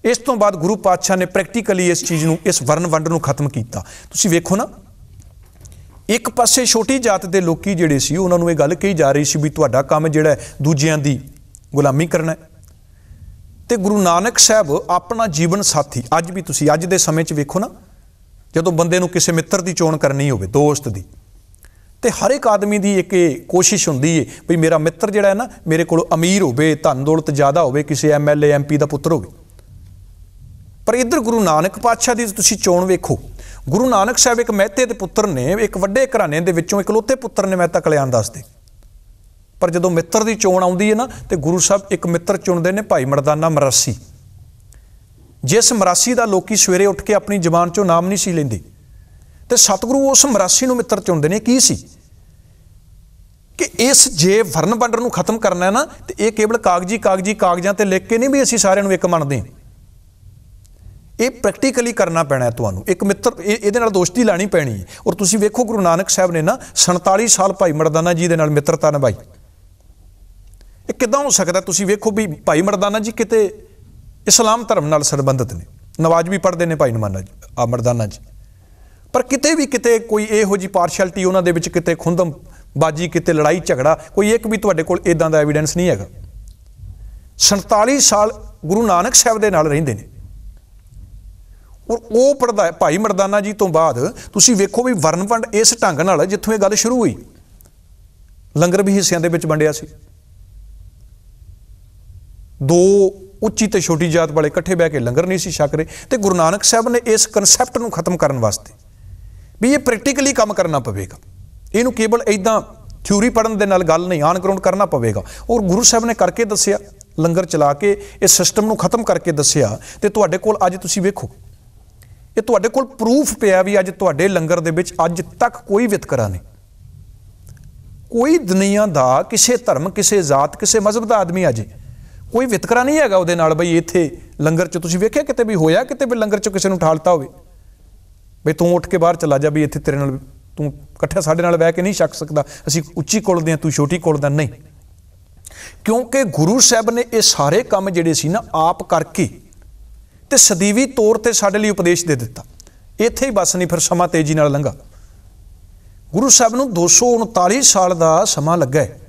इस तो बाद गुरु पातशाह ने प्रैक्टिकली इस चीज़ नूं, इस वर्ण वंड नूं खत्म कीता। तुसीं वेखो ना, एक पासे छोटी जात के लोग जिहड़े सी उन्हां नूं इह गल कही जा रही सी भी तुहाडा काम जिहड़ा दूजिआं दी गुलामी करना है। तो गुरु नानक साहब अपना जीवन साथी अज भी तुसीं अज दे समय च वेखो ना, जदों बंदे नूं किसी मित्र की चोण करनी होवे, दोस्त की, तो हर एक आदमी की एक कोशिश होंदी है भी मेरा मित्र जिहड़ा है ना मेरे कोल अमीर होवे, धन दौलत ज़्यादा होवे, किसी MLA MP का पुत्र होवे। पर इधर गुरु नानक पातशाह की तुसीं चोण वेखो, गुरु नानक साहब एक मेहते के पुत्र ने, एक वड्डे घराने दे विचों इकलौते पुत्र ने, मेहता कल्याण दसदे। पर जदों मित्र की चोण आउंदी है ना, तो गुरु साहब एक मित्र चुनते हैं, भाई मर्दाना मरासी, जिस मरासी का लोग सवेरे उठ के अपनी जबान चों नाम नहीं सी लेंदे, तो सतगुरु उस मरासी नूं मित्र चुनते हैं। की सी कि इस जे वर्ण वंड नूं खत्म करना है ना, तो यह केवल कागजां ते लिख के नहीं भी असीं सारिआं नूं एक मनदे हां, ये प्रैक्टिकली करना पैना है। तुहानूं एक मित्र इहदे नाल दोस्ती लानी पैनी है। और तुसीं वेखो गुरु नानक साहब ने ना 47 साल भाई मर्दाना जी दे नाल मित्रता निभाई। ये किदां हो सकदा? तुसीं वेखो भी भाई मर्दाना जी किते इस्लाम धर्म नाल संबंधित ने, नवाज भी पढ़ते हैं भाई मर्दाना जी, पर किते भी किते कोई इहो जी पार्शैलिटी उन्हां दे विच किते खुंदम बाजी, किते लड़ाई झगड़ा, कोई एक भी तुहाडे कोल इदां दा एविडेंस नहीं हैगा। 47 साल गुरु नानक साहब दे नाल रहिंदे ने। और वो पढ़दा भाई मर्दाना जी तो बाद तुसीं वेखो भी वर्ण वंड इस ढंग नाल जित्थों ये गल शुरू हुई, लंगर भी हिस्सिਆਂ ਦੇ ਵਿੱਚ ਵੰਡਿਆ ਸੀ। दो ਉੱਚੀ ਤੇ ਛੋਟੀ ਜਾਤ वाले इकट्ठे बह के लंगर नहीं सी छक रहे। तो गुरु नानक साहब ने इस कनसैप्ट ਨੂੰ खत्म करने वास्ते भी ये प्रैक्टिकली काम करना पवेगा, ਇਹਨੂੰ केवल इदां थ्योरी पढ़न दे नाल गल नहीं, ऑन ग्राउंड करना पवेगा। और गुरु साहब ने करके दस्सिया, लंगर चला के इस सिस्टम ਨੂੰ खत्म करके दस्सिया। तो तुहाडे कोल अज तुसीं वेखो, ये तुहाडे कोल प्रूफ पिया भी अज तुहाडे लंगर दे विच अज तक कोई वितकरा नहीं, कोई दुनिया दा किसी धर्म, किसी जात, किसी मजहब का आदमी अज कोई वितकरा नहीं हैगा उहदे नाल बई इत्थे लंगर च तुसीं वेखिआ किते भी होया, किते भी लंगर च किसी नूं उठालता होवे बई तूं उठ के बाहर चला जा, भी इत्थे तेरे नाल तूं इकट्ठा साडे नाल बह के नहीं छक सकदा, असीं उच्ची कुल दे तूं छोटी कुल दा नहीं। क्योंकि गुरु साहब ने ये सारे काम जिहड़े सी ना आप करके ते सदीवी तौर ते साडे लई उपदेश दे दिता। इत्थे ही बस नहीं, फिर समा तेजी नाल लंघा। गुरु साहब नूं 239 साल का समा लगा है।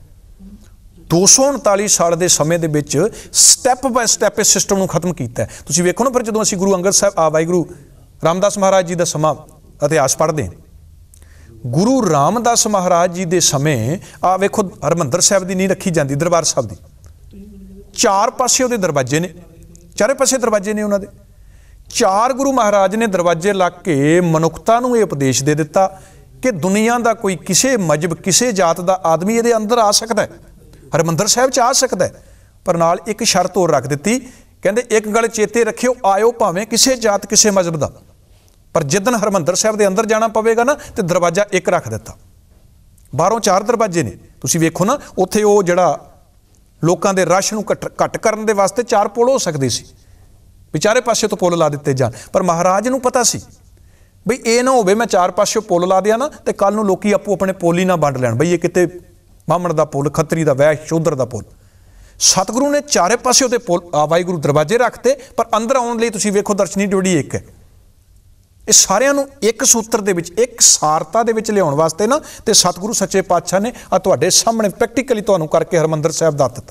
239 साल के समय दे विच स्टैप बाय स्टैप इस सिस्टम नूं खत्म कीता है। तुसीं वेखो ना, फिर जदों असीं गुरु अंगद साहब वाहिगुरू रामदास महाराज जी का समा इतिहास पढ़ते हैं, गुरु रामदास महाराज जी के समय आ वेखो हरमंदर साहब की नींह रखी जाती, दरबार साहब की चार पासे उहदे दरवाजे ने, चारे पासे दरवाजे ने उन्होंने। चार गुरु महाराज ने दरवाजे लग के मनुखता नूं ये उपदेश दे दिता कि दुनिया का कोई किसी मजहब, किसी जात का आदमी ये अंदर आ सकता है, हरमंदर साहब च आ सकता है। पर नाल एक शर्त होर रख दी, कहते एक गल चेते रखियो, आयो भावें किसी जात किसी मजहब का, पर जिदन हरमंदर साहब के अंदर जाना पवेगा ना तो दरवाजा एक रख दिता। बाहरों चार दरवाजे ने, तुसीं वेखो ना उत्थे वो जिहड़ा लोगों के रश नूं घट करन दे वास्ते चार पुल हो सकते सी, विचारे पासे तो पुल ला दिते जान। पर महाराज नूं पता सी बई ये ना होवे मैं चार पासे पुल ला दिया ना तो कल नूं लोकी आपो अपने पुल ही ना वंड लैण, बई ये किते ब्राह्मण का पुल, खत्तरी का, वैश्य शूद्र का पुल। सतगुरु ने चारे पासे उहदे पुल वाहिगुरू दरवाजे रखते, पर अंदर आउण लई तुसीं वेखो दर्शनी ड्योढ़ी एक है। ये सारिਆਂ ਨੂੰ एक सूत्र ਦੇ ਵਿੱਚ, एक सारता ਦੇ ਵਿੱਚ ਲਿਆਉਣ ਵਾਸਤੇ ਨਾ ਤੇ ਸਤਿਗੁਰੂ ਸੱਚੇ ਪਾਤਸ਼ਾਹ ਨੇ ਆ ਤੁਹਾਡੇ ਸਾਹਮਣੇ ਪ੍ਰੈਕਟੀਕਲੀ ਤੁਹਾਨੂੰ ਕਰਕੇ ਹਰਮੰਦਰ ਸਾਹਿਬ ਦੱਸ ਦਿੱਤਾ।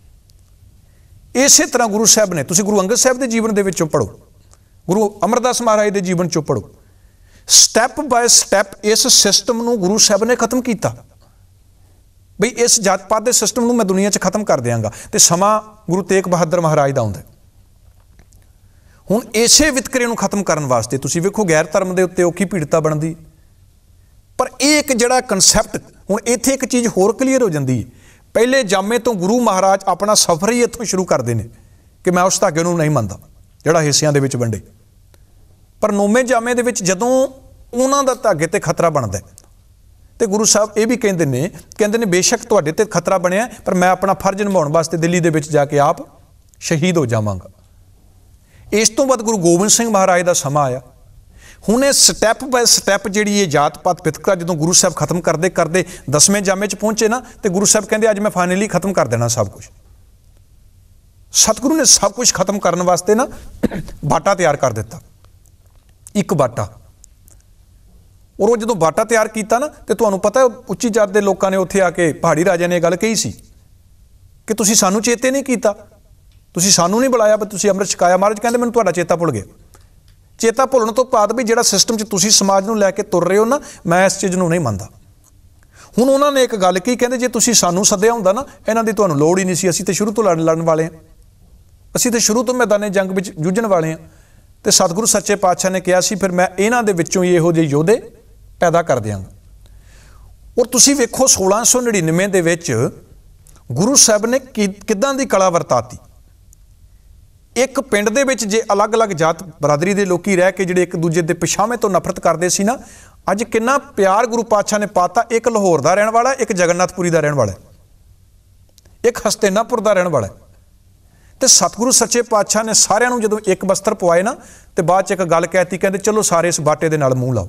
ਇਸੇ ਤਰ੍ਹਾਂ ਗੁਰੂ ਸਾਹਿਬ ਨੇ, ਤੁਸੀਂ ਗੁਰੂ ਅੰਗਦ ਸਾਹਿਬ ਦੇ ਜੀਵਨ ਦੇ ਵਿੱਚੋਂ ਪੜੋ, ਗੁਰੂ ਅਮਰਦਾਸ ਮਹਾਰਾਜ ਦੇ ਜੀਵਨ ਚੋਂ ਪੜੋ, ਸਟੈਪ ਬਾय ਸਟੈਪ ਇਸ ਸਿਸਟਮ ਨੂੰ ਗੁਰੂ ਸਾਹਿਬ ਨੇ ਖਤਮ ਕੀਤਾ। ਬਈ ਇਸ ਜਾਤ ਪਾਤ ਦੇ ਸਿਸਟਮ ਨੂੰ ਮੈਂ ਦੁਨੀਆ 'ਚ ਖਤਮ ਕਰ ਦਿਆਂਗਾ। ਤੇ ਸਮਾਂ ਗੁਰੂ ਤੇਗ ਬਹਾਦਰ ਮਹਾਰਾਜ ਦਾ ਆਉਂਦਾ। ਹੁਣ ਇਸੇ ਵਿਤਕਰੇ ਨੂੰ ਖਤਮ ਕਰਨ ਵਾਸਤੇ ਤੁਸੀਂ ਵੇਖੋ ਗੈਰ ਧਰਮ ਦੇ ਉੱਤੇ ਔਖੀ ਭੀੜਤਾ ਬਣਦੀ। ਪਰ ਇਹ ਇੱਕ ਜਿਹੜਾ ਕਨਸੈਪਟ, ਹੁਣ ਇੱਥੇ ਇੱਕ ਚੀਜ਼ ਹੋਰ ਕਲੀਅਰ ਹੋ ਜਾਂਦੀ ਹੈ। ਪਹਿਲੇ ਜਾਮੇ ਤੋਂ ਗੁਰੂ ਮਹਾਰਾਜ ਆਪਣਾ ਸਫ਼ਰ ਹੀ ਇੱਥੋਂ ਸ਼ੁਰੂ ਕਰਦੇ ਨੇ ਕਿ ਮੈਂ ਉਸ ਧਾਗੇ ਨੂੰ ਨਹੀਂ ਮੰਨਦਾ ਜਿਹੜਾ ਹਿੱਸਿਆਂ ਦੇ ਵਿੱਚ ਵੰਡੇ। ਪਰ ਨੌਵੇਂ ਜਾਮੇ ਦੇ ਵਿੱਚ ਜਦੋਂ ਉਹਨਾਂ ਦਾ ਧਾਗੇ ਤੇ ਖਤਰਾ ਬਣਦਾ ਤੇ ਗੁਰੂ ਸਾਹਿਬ ਇਹ ਵੀ ਕਹਿੰਦੇ ਨੇ ਬੇਸ਼ੱਕ ਤੁਹਾਡੇ ਤੇ ਖਤਰਾ ਬਣਿਆ, ਪਰ ਮੈਂ ਆਪਣਾ ਫਰਜ਼ ਨਿਭਾਉਣ ਵਾਸਤੇ ਦਿੱਲੀ ਦੇ ਵਿੱਚ ਜਾ ਕੇ ਆਪ ਸ਼ਹੀਦ ਹੋ ਜਾਵਾਂਗਾ। ਇਸ ਤੋਂ ਬਾਅਦ ਗੁਰੂ ਗੋਬਿੰਦ ਸਿੰਘ ਮਹਾਰਾਜ ਦਾ ਸਮਾਂ ਆਇਆ। ਹੁਣ ਇਹ ਸਟੈਪ ਬਾਏ ਸਟੈਪ ਜਿਹੜੀ ਇਹ ਜਾਤ ਪਾਤ ਵਿਤਕਰਾ ਜਦੋਂ ਗੁਰੂ ਸਾਹਿਬ ਖਤਮ ਕਰਦੇ ਕਰਦੇ 10ਵੇਂ ਜਾਮੇ 'ਚ ਪਹੁੰਚੇ ਨਾ, ਤੇ ਗੁਰੂ ਸਾਹਿਬ ਕਹਿੰਦੇ ਅੱਜ ਮੈਂ ਫਾਈਨਲੀ ਖਤਮ ਕਰ ਦੇਣਾ ਸਭ ਕੁਝ। सतगुरु ने सब कुछ खत्म करने वास्ते ना बाटा तैयार कर दिता, एक बाटा। और वो जो बाटा तैयार किया ना, तो तुहानूं पता उच्ची जात के लोगों ने उत्थे आके पहाड़ी राजे ने गल कही सी कि तुसीं सानूं चेते नहीं किया, तुसीं सानूं नहीं बुलाया, पर तुसीं अमृत छकाया। महाराज कहते मैनूं तुहाडा चेता भुल गया। चेता भुलण तो बाद भी जिहड़ा सिस्टम च तुसीं समाज नूं लैके तुर रहे हो ना, मैं इस चीज़ नूं नहीं मनदा। हुण उन्होंने एक गल की, कहते जे तुसीं सानूं सद्दिया हुंदा ना, इन्हां दी तुहानूं लोड़ ही नहीं सी, असीं ते शुरू तो लड़न वाले हां, असीं ते शुरू तो मैदाने जंग विच जूझण वाले हां। ते सतगुरु सच्चे पातशाह ने कहा सी फिर मैं इन्हां दे विचों ही इहो जिहे योधे पैदा कर दिआंगा। और तुसीं वेखो 1699 दे विच गुरु साहब ने किदां दी कला वरताती। एक पिंड दे विच जे अलग अलग जात बरादरी दे लोकी रह के जिहड़े एक दूजे दे पिछाਵੇਂ तो नफरत करते सी ना, अज कितना प्यार गुरु पातशाह ने पाता। एक लाहौर का रहने वाला, एक जगन्नाथपुरी का रहने वाला, एक हस्तिनापुर का रहने वाला। तो सतगुरु सच्चे पातशाह ने सारिਆਂ ਨੂੰ ਜਦੋਂ एक बस्तर पवाए ना, तो बाद एक गल कहती, कहते चलो सारे इस बाटे दे नाल मूँह लाओ।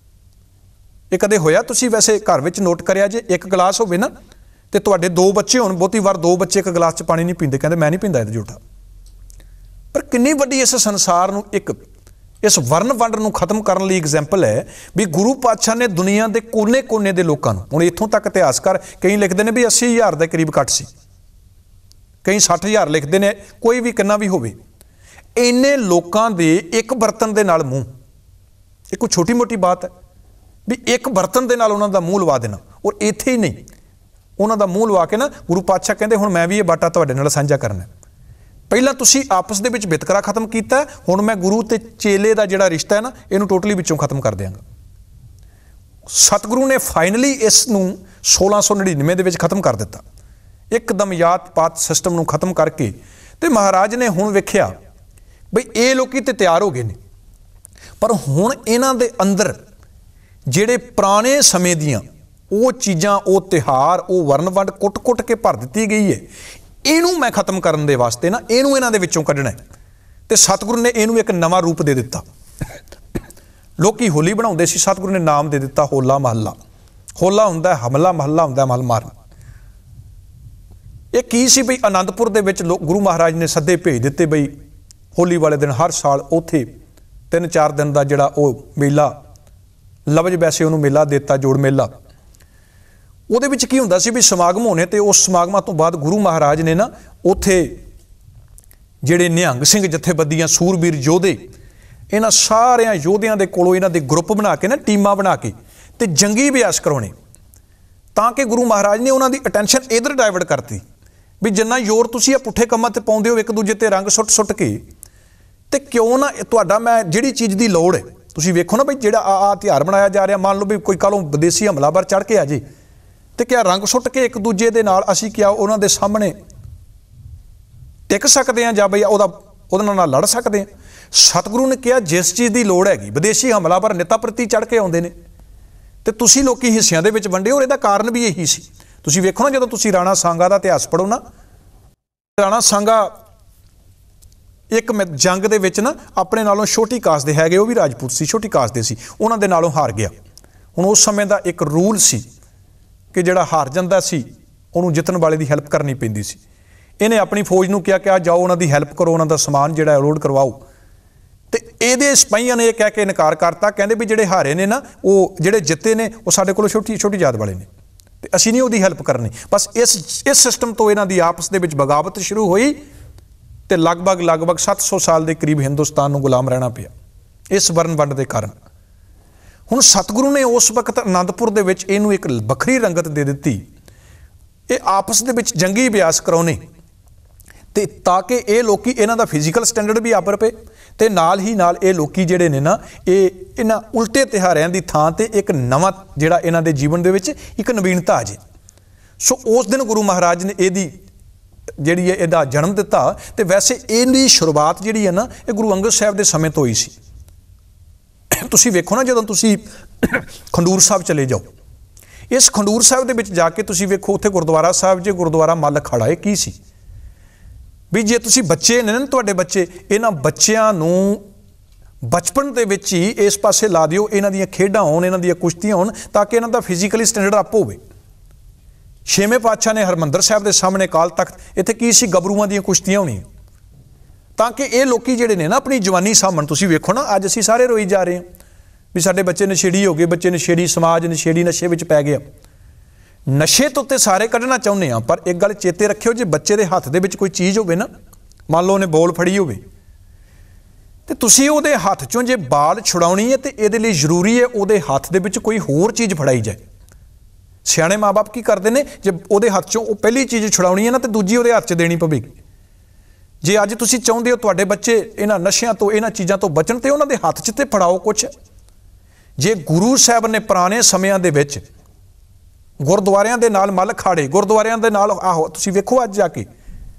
ये कदे होया तुसीं वैसे घर विच नोट करिया जे एक गिलास होवे ना, तो तुहाडे 2 बच्चे होण, बहुती वार 2 बच्चे एक गिलास च पानी नहीं पींदे, कहते मैं नहीं पींदा ये झूठा। पर कितनी वड्डी इस संसार नूं एक इस वर्ण वंड नूं खत्म करने लई एग्जाम्पल है भी गुरु पातशाह ने दुनिया के कोने कोने के लोगों नूं, हुण इत्थों तक इतिहासकार कई लिखते हैं भी 80,000 के करीब घट सी, कई 60,000 लिखते हैं, कोई भी कितना भी होवे, इन्ने लोगों के एक बर्तन के नाल मूँह, ये कोई छोटी मोटी बात है भी एक बर्तन के नाल उन्हां दा मूँह लवा देना। और इत्थे ही नहीं, उन्हां दा मूँह लवा के ना गुरु पातशाह कहते हुण मैं भी ये बाटा तुहाडे नाल साझा करना। पहला तुसीं आपस दे विच वितकरा खत्म कीता, हुण मैं गुरु ते चेले दा जिहड़ा रिश्ता है ना, इहनूं टोटली विचों खत्म कर देंगा। सतगुरु ने फाइनली इस नूं 1699 दे विच खत्म कर दिता, एकदम जात पात सिस्टम नूं खत्म करके। ते महाराज ने हुण वेखिया बई ये लोग तो तैयार हो गए ने, पर हुण इन्हां दे अंदर जिहड़े पुराने समय दियां वो चीज़ां, वो तिहार, वो वर्ण वंड कुट कुट के भर दी गई है। इनू मैं खत्म करने दे वास्ते ना इनू इन्हां दे विचों कढना है। ते सतगुरु ने इनू एक नवा रूप दे दिता। लोकी होली बनाउंदे सी, सतगुरु ने नाम दे दिता होला महला। होला हुंदा है हमला, महला हुंदा है मल मारना। ये की सी बई आनंदपुर दे विच गुरु महाराज ने सद्दे भेज दिते बई होली वाले दिन हर साल उत्थे 3-4 दिन का जिहड़ा वो मेला लवज वैसे उन्होंने मेला देता, जोड़ मेला। ਉਹਦੇ ਵਿੱਚ ਕੀ ਹੁੰਦਾ ਸੀ ਵੀ ਸਮਾਗਮ ਹੋਣੇ ਤੇ ਉਸ ਸਮਾਗਮਾਂ ਤੋਂ ਬਾਅਦ ਗੁਰੂ ਮਹਾਰਾਜ ਨੇ ਨਾ ਉੱਥੇ ਜਿਹੜੇ ਨਿਹੰਗ ਸਿੰਘ ਜਥੇਬੰਦੀਆਂ, ਸੂਰਬੀਰ ਯੋਧੇ, ਇਹਨਾਂ ਸਾਰਿਆਂ ਯੋਧਿਆਂ ਦੇ ਕੋਲੋਂ ਇਹਨਾਂ ਦੇ ਗਰੁੱਪ ਬਣਾ ਕੇ ਨਾ ਟੀਮਾਂ ਬਣਾ ਕੇ ਤੇ ਜੰਗੀ ਅਭਿਆਸ ਕਰਾਉਣੇ, ਤਾਂ ਕਿ ਗੁਰੂ ਮਹਾਰਾਜ ਨੇ ਉਹਨਾਂ ਦੀ ਅਟੈਂਸ਼ਨ ਇਧਰ ਡਾਇਵਰਟ ਕਰਤੀ ਵੀ ਜਿੰਨਾ ਜ਼ੋਰ ਤੁਸੀਂ ਆ ਪੁੱਠੇ ਕੰਮਾਂ ਤੇ ਪਾਉਂਦੇ ਹੋ ਇੱਕ ਦੂਜੇ ਤੇ ਰੰਗ ਸੁੱਟ ਕੇ, ਤੇ ਕਿਉਂ ਨਾ ਤੁਹਾਡਾ ਮੈਂ ਜਿਹੜੀ ਚੀਜ਼ ਦੀ ਲੋੜ ਹੈ ਤੁਸੀਂ ਵੇਖੋ ਨਾ ਬਈ ਜਿਹੜਾ ਆ ਤਿਉਹਾਰ ਮਨਾਇਆ ਜਾ ਰਿਹਾ, ਮੰਨ ਲਓ ਵੀ ਕੋਈ ਕੱਲੋਂ ਵਿਦੇਸ਼ੀ ਹਮਲਾਵਰ ਚੜ੍ਹ ਕੇ ਆ ਜੇ ਤੇ ਕਿਆ ਰੰਗ ਸੁੱਟ ਕੇ ਇੱਕ ਦੂਜੇ ਦੇ ਨਾਲ ਅਸੀਂ ਕਿਆ ਉਹਨਾਂ ਦੇ ਸਾਹਮਣੇ ਟਿਕ ਸਕਦੇ ਹਾਂ ਜਾਂ ਬਈ ਉਹਦੇ ਨਾਲ ਲੜ ਸਕਦੇ ਹਾਂ। ਸਤਿਗੁਰੂ ਨੇ ਕਿਹਾ ਜਿਸ ਚੀਜ਼ ਦੀ ਲੋੜ ਹੈਗੀ, ਵਿਦੇਸ਼ੀ ਹਮਲਾਵਰ ਨਿੱਤਾ ਪ੍ਰਤੀ ਚੜ੍ਹ ਕੇ ਆਉਂਦੇ ਨੇ ਤੇ ਤੁਸੀਂ ਲੋਕੀ ਹਿੱਸਿਆਂ ਦੇ ਵਿੱਚ ਵੰਡੇ, ਔਰ ਇਹਦਾ ਕਾਰਨ ਵੀ ਇਹੀ ਸੀ। ਤੁਸੀਂ ਵੇਖੋ ਨਾ ਜਦੋਂ ਤੁਸੀਂ ਰਾਣਾ ਸਾਂਗਾ ਦਾ ਇਤਿਹਾਸ ਪੜ੍ਹੋ ਨਾ, ਰਾਣਾ ਸਾਂਗਾ ਇੱਕ ਜੰਗ ਦੇ ਵਿੱਚ ਨਾ ਆਪਣੇ ਨਾਲੋਂ ਛੋਟੀ ਕਾਸਟ ਦੇ ਹੈਗੇ, ਉਹ ਵੀ ਰਾਜਪੂਤ ਸੀ, ਛੋਟੀ ਕਾਸਟ ਦੇ ਸੀ, ਉਹਨਾਂ ਦੇ ਨਾਲੋਂ ਹਾਰ ਗਿਆ। ਹੁਣ ਉਸ ਸਮੇਂ ਦਾ ਇੱਕ ਰੂਲ ਸੀ ਕਿ ਜਿਹੜਾ ਹਾਰ ਜਾਂਦਾ ਸੀ ਉਹਨੂੰ ਜਿੱਤਣ ਵਾਲੇ ਦੀ ਹੈਲਪ ਕਰਨੀ ਪੈਂਦੀ ਸੀ। ਇਹਨੇ ਆਪਣੀ ਫੌਜ ਨੂੰ ਕਿਹਾ ਕਿ ਆ ਜਾਓ ਉਹਨਾਂ ਦੀ ਹੈਲਪ ਕਰੋ, ਉਹਨਾਂ ਦਾ ਸਮਾਨ ਜਿਹੜਾ ਲੋਡ ਕਰਵਾਓ, ਤੇ ਇਹਦੇ ਸਿਪਾਹੀਆਂ ਨੇ ਇਹ ਕਹਿ ਕੇ ਇਨਕਾਰ ਕਰਤਾ, ਕਹਿੰਦੇ ਵੀ ਜਿਹੜੇ ਹਾਰੇ ਨੇ ਨਾ ਉਹ ਜਿਹੜੇ ਜਿੱਤੇ ਨੇ ਉਹ ਸਾਡੇ ਕੋਲੋਂ ਛੋਟੀ ਜਾਤ ਵਾਲੇ ਨੇ ਤੇ ਅਸੀਂ ਨਹੀਂ ਉਹਦੀ ਹੈਲਪ ਕਰਨੀ। ਬਸ ਇਸ ਸਿਸਟਮ ਤੋਂ ਇਹਨਾਂ ਦੀ ਆਪਸ ਦੇ ਵਿੱਚ ਬਗਾਵਤ ਸ਼ੁਰੂ ਹੋਈ ਤੇ ਲਗਭਗ 700 ਸਾਲ ਦੇ ਕਰੀਬ ਹਿੰਦੁਸਤਾਨ ਨੂੰ ਗੁਲਾਮ ਰਹਿਣਾ ਪਿਆ ਇਸ ਵਰਨ ਵੰਡ ਦੇ ਕਾਰਨ। ਹੁਣ ਸਤਿਗੁਰੂ ਨੇ ਉਸ ਵਕਤ ਆਨੰਦਪੁਰ ਦੇ ਵਿੱਚ ਇਹਨੂੰ ਇੱਕ ਵੱਖਰੀ ਰੰਗਤ ਦੇ ਦਿੱਤੀ, ਇਹ ਆਪਸ ਦੇ ਵਿੱਚ ਜੰਗੀ ਅਭਿਆਸ ਕਰਾਉਣੇ ਤੇ ਤਾਂ ਕਿ ਇਹ ਲੋਕੀ ਇਹਨਾਂ ਦਾ ਫਿਜ਼ੀਕਲ ਸਟੈਂਡਰਡ ਵੀ ਆਬਰ ਪਏ ਤੇ ਨਾਲ ਹੀ ਨਾਲ ਇਹ ਲੋਕੀ ਜਿਹੜੇ ਨੇ ਨਾ ਇਹ ਇਹਨਾਂ ਉਲਟੇ ਤਿਉਹਾਰਾਂ ਦੀ ਥਾਂ ਤੇ ਇੱਕ ਨਵਾਂ ਜਿਹੜਾ ਇਹਨਾਂ ਦੇ ਜੀਵਨ ਦੇ ਵਿੱਚ ਇੱਕ ਨਵੀਨਤਾ ਆ ਜੇ। ਸੋ ਉਸ ਦਿਨ ਗੁਰੂ ਮਹਾਰਾਜ ਨੇ ਇਹਦੀ ਜਿਹੜੀ ਹੈ ਇਹਦਾ ਜਨਮ ਦਿੱਤਾ। ਤੇ ਵੈਸੇ ਇਹਦੀ ਸ਼ੁਰੂਆਤ ਜਿਹੜੀ ਹੈ ਨਾ ਇਹ ਗੁਰੂ ਅੰਗਦ ਸਾਹਿਬ ਦੇ ਸਮੇਂ ਤੋਂ ਹੋਈ ਸੀ। ਤੁਸੀਂ ਵੇਖੋ ਨਾ ਜਦੋਂ ਤੁਸੀਂ ਖੰਡੂਰ ਸਾਹਿਬ ਚਲੇ ਜਾਓ, ਇਸ ਖੰਡੂਰ ਸਾਹਿਬ ਦੇ ਵਿੱਚ ਜਾ ਕੇ ਤੁਸੀਂ ਵੇਖੋ ਉੱਥੇ ਗੁਰਦੁਆਰਾ ਸਾਹਿਬ ਜੇ ਗੁਰਦੁਆਰਾ ਮੱਲ ਅਖਾੜਾ ਇਹ ਕੀ ਸੀ ਵੀ ਜੇ ਤੁਸੀਂ ਬੱਚੇ ਨੇ ਨਾ ਤੁਹਾਡੇ ਬੱਚੇ, ਇਹਨਾਂ ਬੱਚਿਆਂ ਨੂੰ ਬਚਪਨ ਦੇ ਵਿੱਚ ਹੀ ਇਸ ਪਾਸੇ ਲਾ ਦਿਓ, ਇਹਨਾਂ ਦੀਆਂ ਖੇਡਾਂ ਹੋਣ, ਇਹਨਾਂ ਦੀਆਂ ਕੁਸ਼ਤੀਆਂ ਹੋਣ ਤਾਂ ਕਿ ਇਹਨਾਂ ਦਾ ਫਿਜ਼ੀਕਲੀ ਸਟੈਂਡਰਡ ਅਪ ਹੋਵੇ। ਛੇਵੇਂ ਪਾਤਸ਼ਾਹ ਨੇ ਹਰਮੰਦਰ ਸਾਹਿਬ ਦੇ ਸਾਹਮਣੇ ਅਕਾਲ ਤਖਤ ਇੱਥੇ ਕੀ ਸੀ, ਗੱਭਰੂਆਂ ਦੀਆਂ ਕੁਸ਼ਤੀਆਂ ਹੋਣੀਆਂ। ਤਾਂ ਕਿ ਇਹ ਲੋਕੀ ਜਿਹੜੇ ਨੇ ਨਾ ਆਪਣੀ ਜਵਾਨੀ ਸਾਂਭਣ। ਤੁਸੀਂ ਵੇਖੋ ਨਾ, ਅੱਜ ਅਸੀਂ ਸਾਰੇ ਰੋਈ ਜਾ ਰਹੇ ਹਾਂ ਵੀ ਸਾਡੇ ਬੱਚੇ ਨਸ਼ੇੜੀ ਹੋ ਗਏ, ਬੱਚੇ ਨਸ਼ੇੜੀ, ਸਮਾਜ ਨਸ਼ੇੜੀ, ਨਸ਼ੇ ਵਿੱਚ ਪੈ ਗਿਆ। ਨਸ਼ੇ ਤੋਂ ਤੇ ਸਾਰੇ ਕੱਢਣਾ ਚਾਹੁੰਦੇ ਹਾਂ, ਪਰ ਇੱਕ ਗੱਲ ਚੇਤੇ ਰੱਖਿਓ, ਜੇ ਬੱਚੇ ਦੇ ਹੱਥ ਦੇ ਵਿੱਚ ਕੋਈ ਚੀਜ਼ ਹੋਵੇ ਨਾ, ਮੰਨ ਲਓ ਉਹਨੇ ਬੋਲ ਫੜੀ ਹੋਵੇ, ਤੇ ਤੁਸੀਂ ਉਹਦੇ ਹੱਥ 'ਚੋਂ ਜੇ ਬਾਲ ਛੁਡਾਉਣੀ ਹੈ, ਤੇ ਇਹਦੇ ਲਈ ਜ਼ਰੂਰੀ ਹੈ ਉਹਦੇ ਹੱਥ ਦੇ ਵਿੱਚ ਕੋਈ ਹੋਰ ਚੀਜ਼ ਫੜਾਈ ਜਾਏ। ਸਿਆਣੇ ਮਾਂ-ਬਾਪ ਕੀ ਕਰਦੇ ਨੇ, ਜੇ ਉਹਦੇ ਹੱਥ 'ਚੋਂ ਉਹ ਪਹਿਲੀ ਚੀਜ਼ ਛੁਡਾਉਣੀ ਹੈ ਨਾ, ਤੇ ਦੂਜੀ ਉਹਦੇ ਹੱਥ 'ਚ ਦੇਣੀ ਪਵੇਗੀ। ਜੇ ਅੱਜ ਤੁਸੀਂ ਚਾਹੁੰਦੇ ਹੋ ਤੁਹਾਡੇ ਬੱਚੇ ਇਹਨਾਂ ਨਸ਼ਿਆਂ ਤੋਂ, ਇਹਨਾਂ ਚੀਜ਼ਾਂ ਤੋਂ ਬਚਣ, ਤੇ ਉਹਨਾਂ ਦੇ ਹੱਥ 'ਚ ਤੇ ਫੜਾਓ ਕੁਛ। ਜੇ ਗੁਰੂ ਸਾਹਿਬ ਨੇ ਪੁਰਾਣੇ ਸਮਿਆਂ ਦੇ ਵਿੱਚ ਗੁਰਦੁਆਰਿਆਂ ਦੇ ਨਾਲ ਮੱਲ ਖਾੜੇ, ਗੁਰਦੁਆਰਿਆਂ ਦੇ ਨਾਲ, ਆਹੋ ਤੁਸੀਂ ਵੇਖੋ ਅੱਜ ਜਾ ਕੇ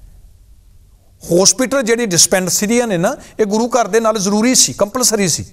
ਹੌਸਪੀਟਲ ਜਿਹੜੀ ਡਿਸਪੈਂਸਰੀਆਂ ਨੇ ਨਾ, ਇਹ ਗੁਰੂ ਘਰ ਦੇ ਨਾਲ ਜ਼ਰੂਰੀ ਸੀ, ਕੰਪਲਸਰੀ ਸੀ,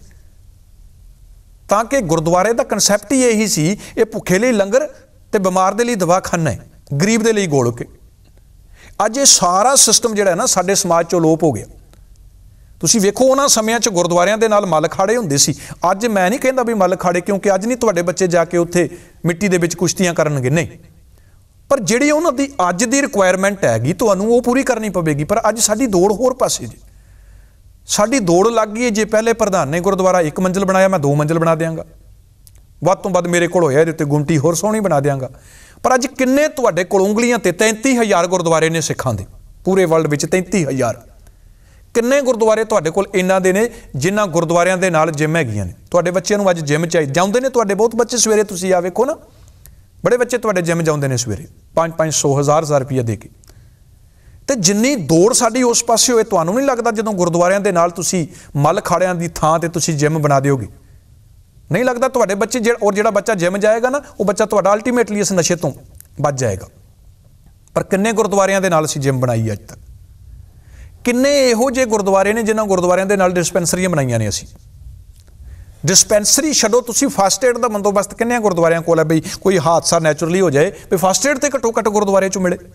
ਤਾਂ ਕਿ ਗੁਰਦੁਆਰੇ ਦਾ ਕਨਸੈਪਟ ਹੀ ਇਹੀ ਸੀ, ਇਹ ਭੁੱਖੇ ਲਈ ਲੰਗਰ ਤੇ ਬਿਮਾਰ ਦੇ ਲਈ ਦਵਾਖਾਨਾ ਹੈ, ਗਰੀਬ ਦੇ ਲਈ ਗੋਲਕ। ਅੱਜ ਇਹ ਸਾਰਾ ਸਿਸਟਮ ਜਿਹੜਾ ਨਾ ਸਾਡੇ ਸਮਾਜ 'ਚੋਂ ਲੋਪ ਹੋ ਗਿਆ। ਤੁਸੀਂ ਵੇਖੋ ਉਹਨਾਂ ਸਮਿਆਂ 'ਚ ਗੁਰਦੁਆਰਿਆਂ ਦੇ ਨਾਲ ਮੱਲ ਖਾੜੇ ਹੁੰਦੇ ਸੀ। ਅੱਜ ਮੈਂ ਨਹੀਂ ਕਹਿੰਦਾ ਵੀ ਮੱਲ ਖਾੜੇ, ਕਿਉਂਕਿ ਅੱਜ ਨਹੀਂ ਤੁਹਾਡੇ ਬੱਚੇ ਜਾ ਕੇ ਉੱਥੇ ਮਿੱਟੀ ਦੇ ਵਿੱਚ ਕੁਸ਼ਤੀਆਂ ਕਰਨਗੇ, ਨਹੀਂ, ਪਰ ਜਿਹੜੀ ਉਹਨਾਂ ਦੀ ਅੱਜ ਦੀ ਰਿਕੁਆਇਰਮੈਂਟ ਹੈਗੀ ਤੁਹਾਨੂੰ ਉਹ ਪੂਰੀ ਕਰਨੀ ਪਵੇਗੀ। ਪਰ ਅੱਜ ਸਾਡੀ ਦੌੜ ਹੋਰ ਪਾਸੇ ਜੀ, ਸਾਡੀ ਦੌੜ ਲੱਗ ਗਈ ਹੈ। ਜੇ ਪਹਿਲੇ ਪ੍ਰਧਾਨ ਨੇ ਗੁਰਦੁਆਰਾ 1 ਮੰਜ਼ਿਲ ਬਣਾਇਆ, ਮੈਂ 2 ਮੰਜ਼ਿਲ ਬਣਾ ਦਿਆਂਗਾ, ਵੱਧ ਤੋਂ ਵੱਧ ਮੇਰੇ ਕੋਲ ਹੋਇਆ ਇਹਦੇ ਉੱਤੇ ਗੁੰਮਟੀ ਹੋਰ ਸੋਹਣੀ ਬਣਾ ਦਿਆਂਗਾ। ਪਰ ਅੱਜ ਕਿੰਨੇ ਤੁਹਾਡੇ ਕੋਲ ਉਂਗਲੀਆਂ ਤੇ 33,000 ਗੁਰਦੁਆਰੇ ਨੇ ਸਿੱਖਾਂ ਦੇ, ਪੂਰੇ ਵਰਲਡ ਵਿੱਚ 33,000। ਕਿੰਨੇ ਗੁਰਦੁਆਰੇ ਤੁਹਾਡੇ ਕੋਲ ਇਹਨਾਂ ਦੇ ਨੇ ਜਿਨ੍ਹਾਂ ਗੁਰਦੁਆਰਿਆਂ ਦੇ ਨਾਲ ਜਿਮ ਹੈਗੀਆਂ ਨੇ? ਤੁਹਾਡੇ ਬੱਚਿਆਂ ਨੂੰ ਅੱਜ ਜਿਮ ਚਾਹੀਦੇ, ਜਾਂਦੇ ਨੇ ਤੁਹਾਡੇ ਬਹੁਤ ਬੱਚੇ ਸਵੇਰੇ, ਤੁਸੀਂ ਆ ਵੇਖੋ ਨਾ, ਬੜੇ ਬੱਚੇ ਤੁਹਾਡੇ ਜਿਮ ਜਾਂਦੇ ਨੇ ਸਵੇਰੇ 500-500 ਹਜ਼ਾਰ ਰੁਪਈਆ ਦੇ ਕੇ। ਤੇ ਜਿੰਨੀ ਦੌੜ ਸਾਡੀ ਉਸ ਪਾਸੇ ਹੋਏ, ਤੁਹਾਨੂੰ ਨਹੀਂ ਲੱਗਦਾ ਜਦੋਂ ਗੁਰਦੁਆਰਿਆਂ ਦੇ ਨਾਲ ਤੁਸੀਂ ਮੱਲ ਖਾੜਿਆਂ ਦੀ ਥਾਂ ਤੇ ਤੁਸੀਂ ਜਿਮ ਬਣਾ ਦਿਓਗੇ, ਨਹੀਂ ਲੱਗਦਾ ਤੁਹਾਡੇ ਬੱਚੇ ਔਰ ਜਿਹੜਾ ਬੱਚਾ ਜਿਮ ਜਾਏਗਾ ਨਾ, ਉਹ ਬੱਚਾ ਤੁਹਾਡਾ ਅਲਟੀਮੇਟਲੀ ਇਸ ਨਸ਼ੇ ਤੋਂ ਬਚ ਜਾਏਗਾ। ਪਰ ਕਿੰਨੇ ਗੁਰਦੁਆਰਿਆਂ ਦੇ ਨਾਲ ਅਸੀਂ ਜਿਮ ਬਣਾਈ ਅੱਜ ਤੱਕ? ਕਿੰਨੇ ਇਹੋ ਜਿਹੇ ਗੁਰਦੁਆਰੇ ਨੇ ਜਿਨ੍ਹਾਂ ਗੁਰਦੁਆਰਿਆਂ ਦੇ ਨਾਲ ਡਿਸਪੈਂਸਰੀਆਂ ਬਣਾਈਆਂ ਨੇ ਅਸੀਂ? ਡਿਸਪੈਂਸਰੀ ਛੱਡੋ, ਤੁਸੀਂ ਫਸਟ ਏਡ ਦਾ ਬੰਦੋਬਸਤ ਕਿੰਨੇ ਗੁਰਦੁਆਰਿਆਂ ਕੋਲ ਹੈ? ਬਈ ਕੋਈ ਹਾਦਸਾ ਨੈਚੁਰਲੀ ਹੋ ਜਾਏ, ਵੀ ਫਸਟ ਏਡ ਤੇ ਘੱਟੋ ਘੱਟ ਗੁਰਦੁਆਰੇ 'ਚੋਂ ਮਿਲੇ।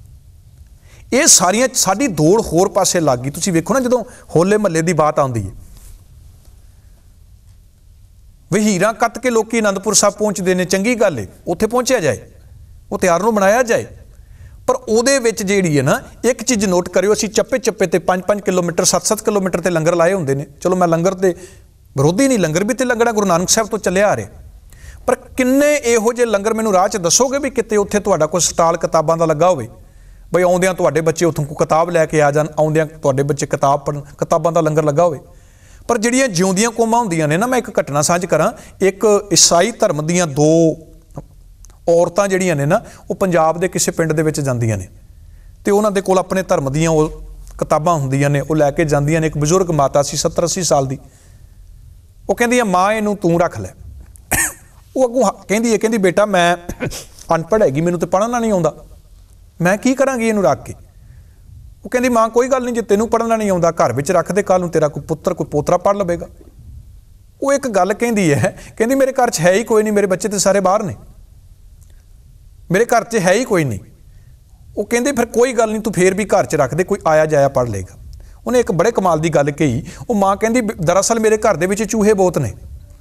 ਇਹ ਸਾਰੀਆਂ ਸਾਡੀ ਦੌੜ ਹੋਰ ਪਾਸੇ ਲੱਗ ਗਈ। ਤੁਸੀਂ ਵੇਖੋ ਨਾ, ਜਦੋਂ ਹੋਲੇ ਮਹੱਲੇ ਦੀ ਬਾਤ ਆਉਂਦੀ ਹੈ, ਵਹੀਰਾਂ ਕੱਤ ਕੇ ਲੋਕੀ ਅਨੰਦਪੁਰ ਸਾਹਿਬ ਪਹੁੰਚਦੇ ਨੇ, ਚੰਗੀ ਗੱਲ ਹੈ, ਉੱਥੇ ਪਹੁੰਚਿਆ ਜਾਏ, ਉਹ ਤਿਉਹਾਰ ਨੂੰ ਮਨਾਇਆ ਜਾਏ। ਪਰ ਉਹਦੇ ਵਿੱਚ ਜਿਹੜੀ ਹੈ ਨਾ, ਇੱਕ ਚੀਜ਼ ਨੋਟ ਕਰਿਓ, ਅਸੀਂ ਚੱਪੇ ਤੇ 5-5 ਕਿਲੋਮੀਟਰ 7-7 ਕਿਲੋਮੀਟਰ ਤੇ ਲੰਗਰ ਲਾਏ ਹੁੰਦੇ ਨੇ। ਚਲੋ ਮੈਂ ਲੰਗਰ ਦੇ ਵਿਰੋਧੀ ਨਹੀਂ, ਲੰਗਰ ਵੀ ਤੇ ਲੰਗੜਾ ਗੁਰੂ ਨਾਨਕ ਸਾਹਿਬ ਤੋਂ ਚੱਲਿਆ ਆ ਰਿਹਾ, ਪਰ ਕਿੰਨੇ ਇਹੋ ਜਿਹੇ ਲੰਗਰ ਮੈਨੂੰ ਰਾਹ 'ਚ ਦੱਸੋਗੇ ਵੀ ਕਿਤੇ ਉੱਥੇ ਤੁਹਾਡਾ ਕੋਈ ਸਟਾਲ ਕਿਤਾਬਾਂ ਦਾ ਲੱਗਾ ਹੋਵੇ, ਬਈ ਆਉਂਦਿਆਂ ਤੁਹਾਡੇ ਬੱਚੇ ਉੱਥੋਂ ਕੋਈ ਕਿਤਾਬ ਲੈ ਕੇ ਆ ਜਾਣ, ਆਉਂਦਿਆਂ ਤੁਹਾਡੇ ਬੱਚੇ ਕਿਤਾਬ ਪੜ੍ਹਨ, ਕਿਤਾਬਾਂ ਦਾ ਲੰਗਰ ਲੱਗਾ ਹੋਵੇ? ਪਰ ਜਿਹੜੀਆਂ ਜਿਉਂਦੀਆਂ ਕੌਮਾਂ ਹੁੰਦੀਆਂ ਨੇ ਨਾ, ਮੈਂ ਇੱਕ ਘਟਨਾ ਸਾਂਝ ਕਰਾਂ, ਇੱਕ ਈਸਾਈ ਧਰਮ ਦੀਆਂ 2 ਔਰਤਾਂ ਜਿਹੜੀਆਂ ਨੇ ਨਾ, ਉਹ ਪੰਜਾਬ ਦੇ ਕਿਸੇ ਪਿੰਡ ਦੇ ਵਿੱਚ ਜਾਂਦੀਆਂ ਨੇ, ਤੇ ਉਹਨਾਂ ਦੇ ਕੋਲ ਆਪਣੇ ਧਰਮ ਦੀਆਂ ਉਹ ਕਿਤਾਬਾਂ ਹੁੰਦੀਆਂ ਨੇ, ਉਹ ਲੈ ਕੇ ਜਾਂਦੀਆਂ ਨੇ। ਇੱਕ ਬਜ਼ੁਰਗ ਮਾਤਾ ਸੀ 70-80 ਸਾਲ ਦੀ, ਉਹ ਕਹਿੰਦੀ ਆ, ਮਾਂ ਇਹਨੂੰ ਤੂੰ ਰੱਖ ਲੈ। ਉਹ ਅੱਗੋਂ ਕਹਿੰਦੀ ਹੈ, ਕਹਿੰਦੀ ਬੇਟਾ ਮੈਂ ਅਨਪੜ੍ਹ ਹੈਗੀ, ਮੈਨੂੰ ਤਾਂ ਪੜ੍ਹਨਾ ਨਹੀਂ ਆਉਂਦਾ, ਮੈਂ ਕੀ ਕਰਾਂਗੀ ਇਹਨੂੰ ਰੱਖ ਕੇ? ਉਹ ਕਹਿੰਦੀ ਮਾਂ ਕੋਈ ਗੱਲ ਨਹੀਂ, ਜੇ ਤੈਨੂੰ ਪੜ੍ਹਨਾ ਨਹੀਂ ਆਉਂਦਾ ਘਰ ਵਿੱਚ ਰੱਖ ਦੇ, ਕੱਲ੍ਹ ਨੂੰ ਤੇਰਾ ਕੋਈ ਪੁੱਤਰ ਕੋਈ ਪੋਤਰਾ ਪੜ੍ਹ ਲਵੇਗਾ। ਉਹ ਇੱਕ ਗੱਲ ਕਹਿੰਦੀ ਹੈ, ਕਹਿੰਦੀ ਮੇਰੇ ਘਰ 'ਚ ਹੈ ਹੀ ਕੋਈ ਨਹੀਂ, ਮੇਰੇ ਬੱਚੇ ਤੇ ਸਾਰੇ ਬਾਹਰ ਨੇ, ਮੇਰੇ ਘਰ 'ਚ ਹੈ ਹੀ ਕੋਈ ਨਹੀਂ। ਉਹ ਕਹਿੰਦੇ ਫਿਰ ਕੋਈ ਗੱਲ ਨਹੀਂ, ਤੂੰ ਫੇਰ ਵੀ ਘਰ 'ਚ ਰੱਖ ਦੇ, ਕੋਈ ਆਇਆ ਜਾਇਆ ਪੜ੍ਹ ਲਏਗਾ। ਉਹਨੇ ਇੱਕ ਬੜੇ ਕਮਾਲ ਦੀ ਗੱਲ ਕਹੀ, ਉਹ ਮਾਂ ਕਹਿੰਦੀ ਦਰਅਸਲ ਮੇਰੇ ਘਰ ਦੇ ਵਿੱਚ ਚੂਹੇ ਬਹੁਤ ਨੇ,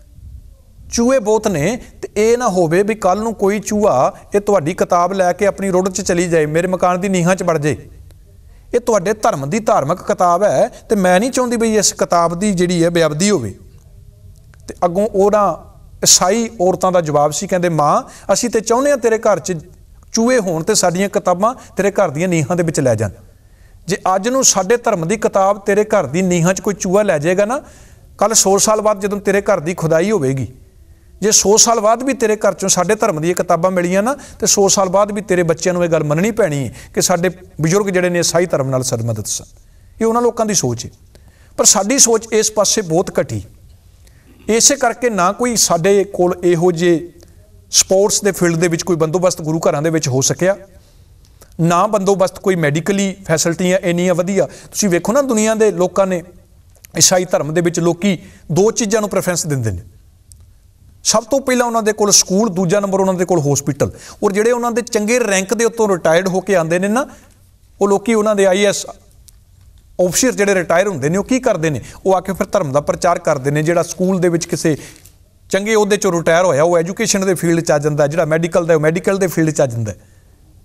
ਚੂਹੇ ਬਹੁਤ ਨੇ, ਤੇ ਇਹ ਨਾ ਹੋਵੇ ਵੀ ਕੱਲ੍ਹ ਨੂੰ ਕੋਈ ਚੂਹਾ ਇਹ ਤੁਹਾਡੀ ਕਿਤਾਬ ਲੈ ਕੇ ਆਪਣੀ ਰੁੱਡ 'ਚ ਚਲੀ ਜਾਏ, ਮੇਰੇ ਮਕਾਨ ਦੀ ਨੀਹਾਂ 'ਚ ਵੜ ਜਾਏ। ਇਹ ਤੁਹਾਡੇ ਧਰਮ ਦੀ ਧਾਰਮਿਕ ਕਿਤਾਬ ਹੈ, ਤੇ ਮੈਂ ਨਹੀਂ ਚਾਹੁੰਦੀ ਬਈ ਇਸ ਕਿਤਾਬ ਦੀ ਜਿਹੜੀ ਹੈ ਬੇਅਬਦੀ ਹੋਵੇ। ਤੇ ਅੱਗੋਂ ਉਹਨਾਂ ਈਸਾਈ ਔਰਤਾਂ ਦਾ ਜਵਾਬ ਸੀ, ਕਹਿੰਦੇ ਮਾਂ ਅਸੀਂ ਤੇ ਚਾਹੁੰਦੇ ਹਾਂ ਤੇਰੇ ਘਰ 'ਚ ਚੂਹੇ ਹੋਣ ਤੇ ਸਾਡੀਆਂ ਕਿਤਾਬਾਂ ਤੇਰੇ ਘਰ ਦੀਆਂ ਨੀਹਾਂ ਦੇ ਵਿੱਚ ਲੈ ਜਾਣ। ਜੇ ਅੱਜ ਨੂੰ ਸਾਡੇ ਧਰਮ ਦੀ ਕਿਤਾਬ ਤੇਰੇ ਘਰ ਦੀ ਨੀਹਾਂ 'ਚ ਕੋਈ ਚੂਹਾ ਲੈ ਜਾਏਗਾ ਨਾ, ਕੱਲ੍ਹ 100 ਸਾਲ ਬਾਅਦ ਜਦੋਂ ਤੇਰੇ ਘਰ ਦੀ ਖੁਦਾਈ ਹੋਵੇਗੀ, ਜੇ 100 ਸਾਲ ਬਾਅਦ ਵੀ ਤੇਰੇ ਘਰ 'ਚੋਂ ਸਾਡੇ ਧਰਮ ਦੀਆਂ ਕਿਤਾਬਾਂ ਮਿਲੀਆਂ ਨਾ, ਤੇ 100 ਸਾਲ ਬਾਅਦ ਵੀ ਤੇਰੇ ਬੱਚਿਆਂ ਨੂੰ ਇਹ ਗੱਲ ਮੰਨਣੀ ਪੈਣੀ ਹੈ ਕਿ ਸਾਡੇ ਬਜ਼ੁਰਗ ਜਿਹੜੇ ਨੇ ਈਸਾਈ ਧਰਮ ਨਾਲ ਸਰਮਦਤ ਸਨ। ਇਹ ਉਹਨਾਂ ਲੋਕਾਂ ਦੀ ਸੋਚ ਹੈ, ਪਰ ਸਾਡੀ ਸੋਚ ਇਸ ਪਾਸੇ ਬਹੁਤ ਘਟੀ। ਇਸੇ ਕਰਕੇ ਨਾ ਕੋਈ ਸਾਡੇ ਕੋਲ ਇਹੋ ਜਿਹੇ ਸਪੋਰਟਸ ਦੇ ਫੀਲਡ ਦੇ ਵਿੱਚ ਕੋਈ ਬੰਦੋਬਸਤ ਗੁਰੂ ਘਰਾਂ ਦੇ ਵਿੱਚ ਹੋ ਸਕਿਆ, ਨਾ ਬੰਦੋਬਸਤ ਕੋਈ ਮੈਡੀਕਲੀ ਫੈਸਿਲਿਟੀਆਂ ਇੰਨੀਆਂ ਵਧੀਆ। ਤੁਸੀਂ ਵੇਖੋ ਨਾ, ਦੁਨੀਆ ਦੇ ਲੋਕਾਂ ਨੇ ਈਸਾਈ ਧਰਮ ਦੇ ਵਿੱਚ ਲੋਕੀ 2 ਚੀਜ਼ਾਂ ਨੂੰ ਪ੍ਰੈਫਰੈਂਸ ਦਿੰਦੇ ਨੇ। ਸਭ ਤੋਂ ਪਹਿਲਾਂ ਉਹਨਾਂ ਦੇ ਕੋਲ ਸਕੂਲ, ਦੂਜਾ ਨੰਬਰ ਉਹਨਾਂ ਦੇ ਕੋਲ ਹੌਸਪੀਟਲ। ਔਰ ਜਿਹੜੇ ਉਹਨਾਂ ਦੇ ਚੰਗੇ ਰੈਂਕ ਦੇ ਉੱਤੋਂ ਰਿਟਾਇਰਡ ਹੋ ਕੇ ਆਉਂਦੇ ਨੇ ਨਾ, ਉਹ ਲੋਕੀ ਉਹਨਾਂ ਦੇ IAS ਆਫੀਸਰ ਜਿਹੜੇ ਰਿਟਾਇਰ ਹੁੰਦੇ ਨੇ, ਉਹ ਕੀ ਕਰਦੇ ਨੇ, ਉਹ ਆ ਕੇ ਫਿਰ ਧਰਮ ਦਾ ਪ੍ਰਚਾਰ ਕਰਦੇ ਨੇ। ਜਿਹੜਾ ਸਕੂਲ ਦੇ ਵਿੱਚ ਕਿਸੇ ਚੰਗੇ ਉਹਦੇ 'ਚੋਂ ਰਿਟਾਇਰ ਹੋਇਆ, ਉਹ ਐਜੂਕੇਸ਼ਨ ਦੇ ਫੀਲਡ 'ਚ ਆ ਜਾਂਦਾ, ਜਿਹੜਾ ਮੈਡੀਕਲ ਦਾ ਉਹ ਮੈਡੀਕਲ ਦੇ ਫੀਲਡ 'ਚ ਆ ਜਾਂਦਾ।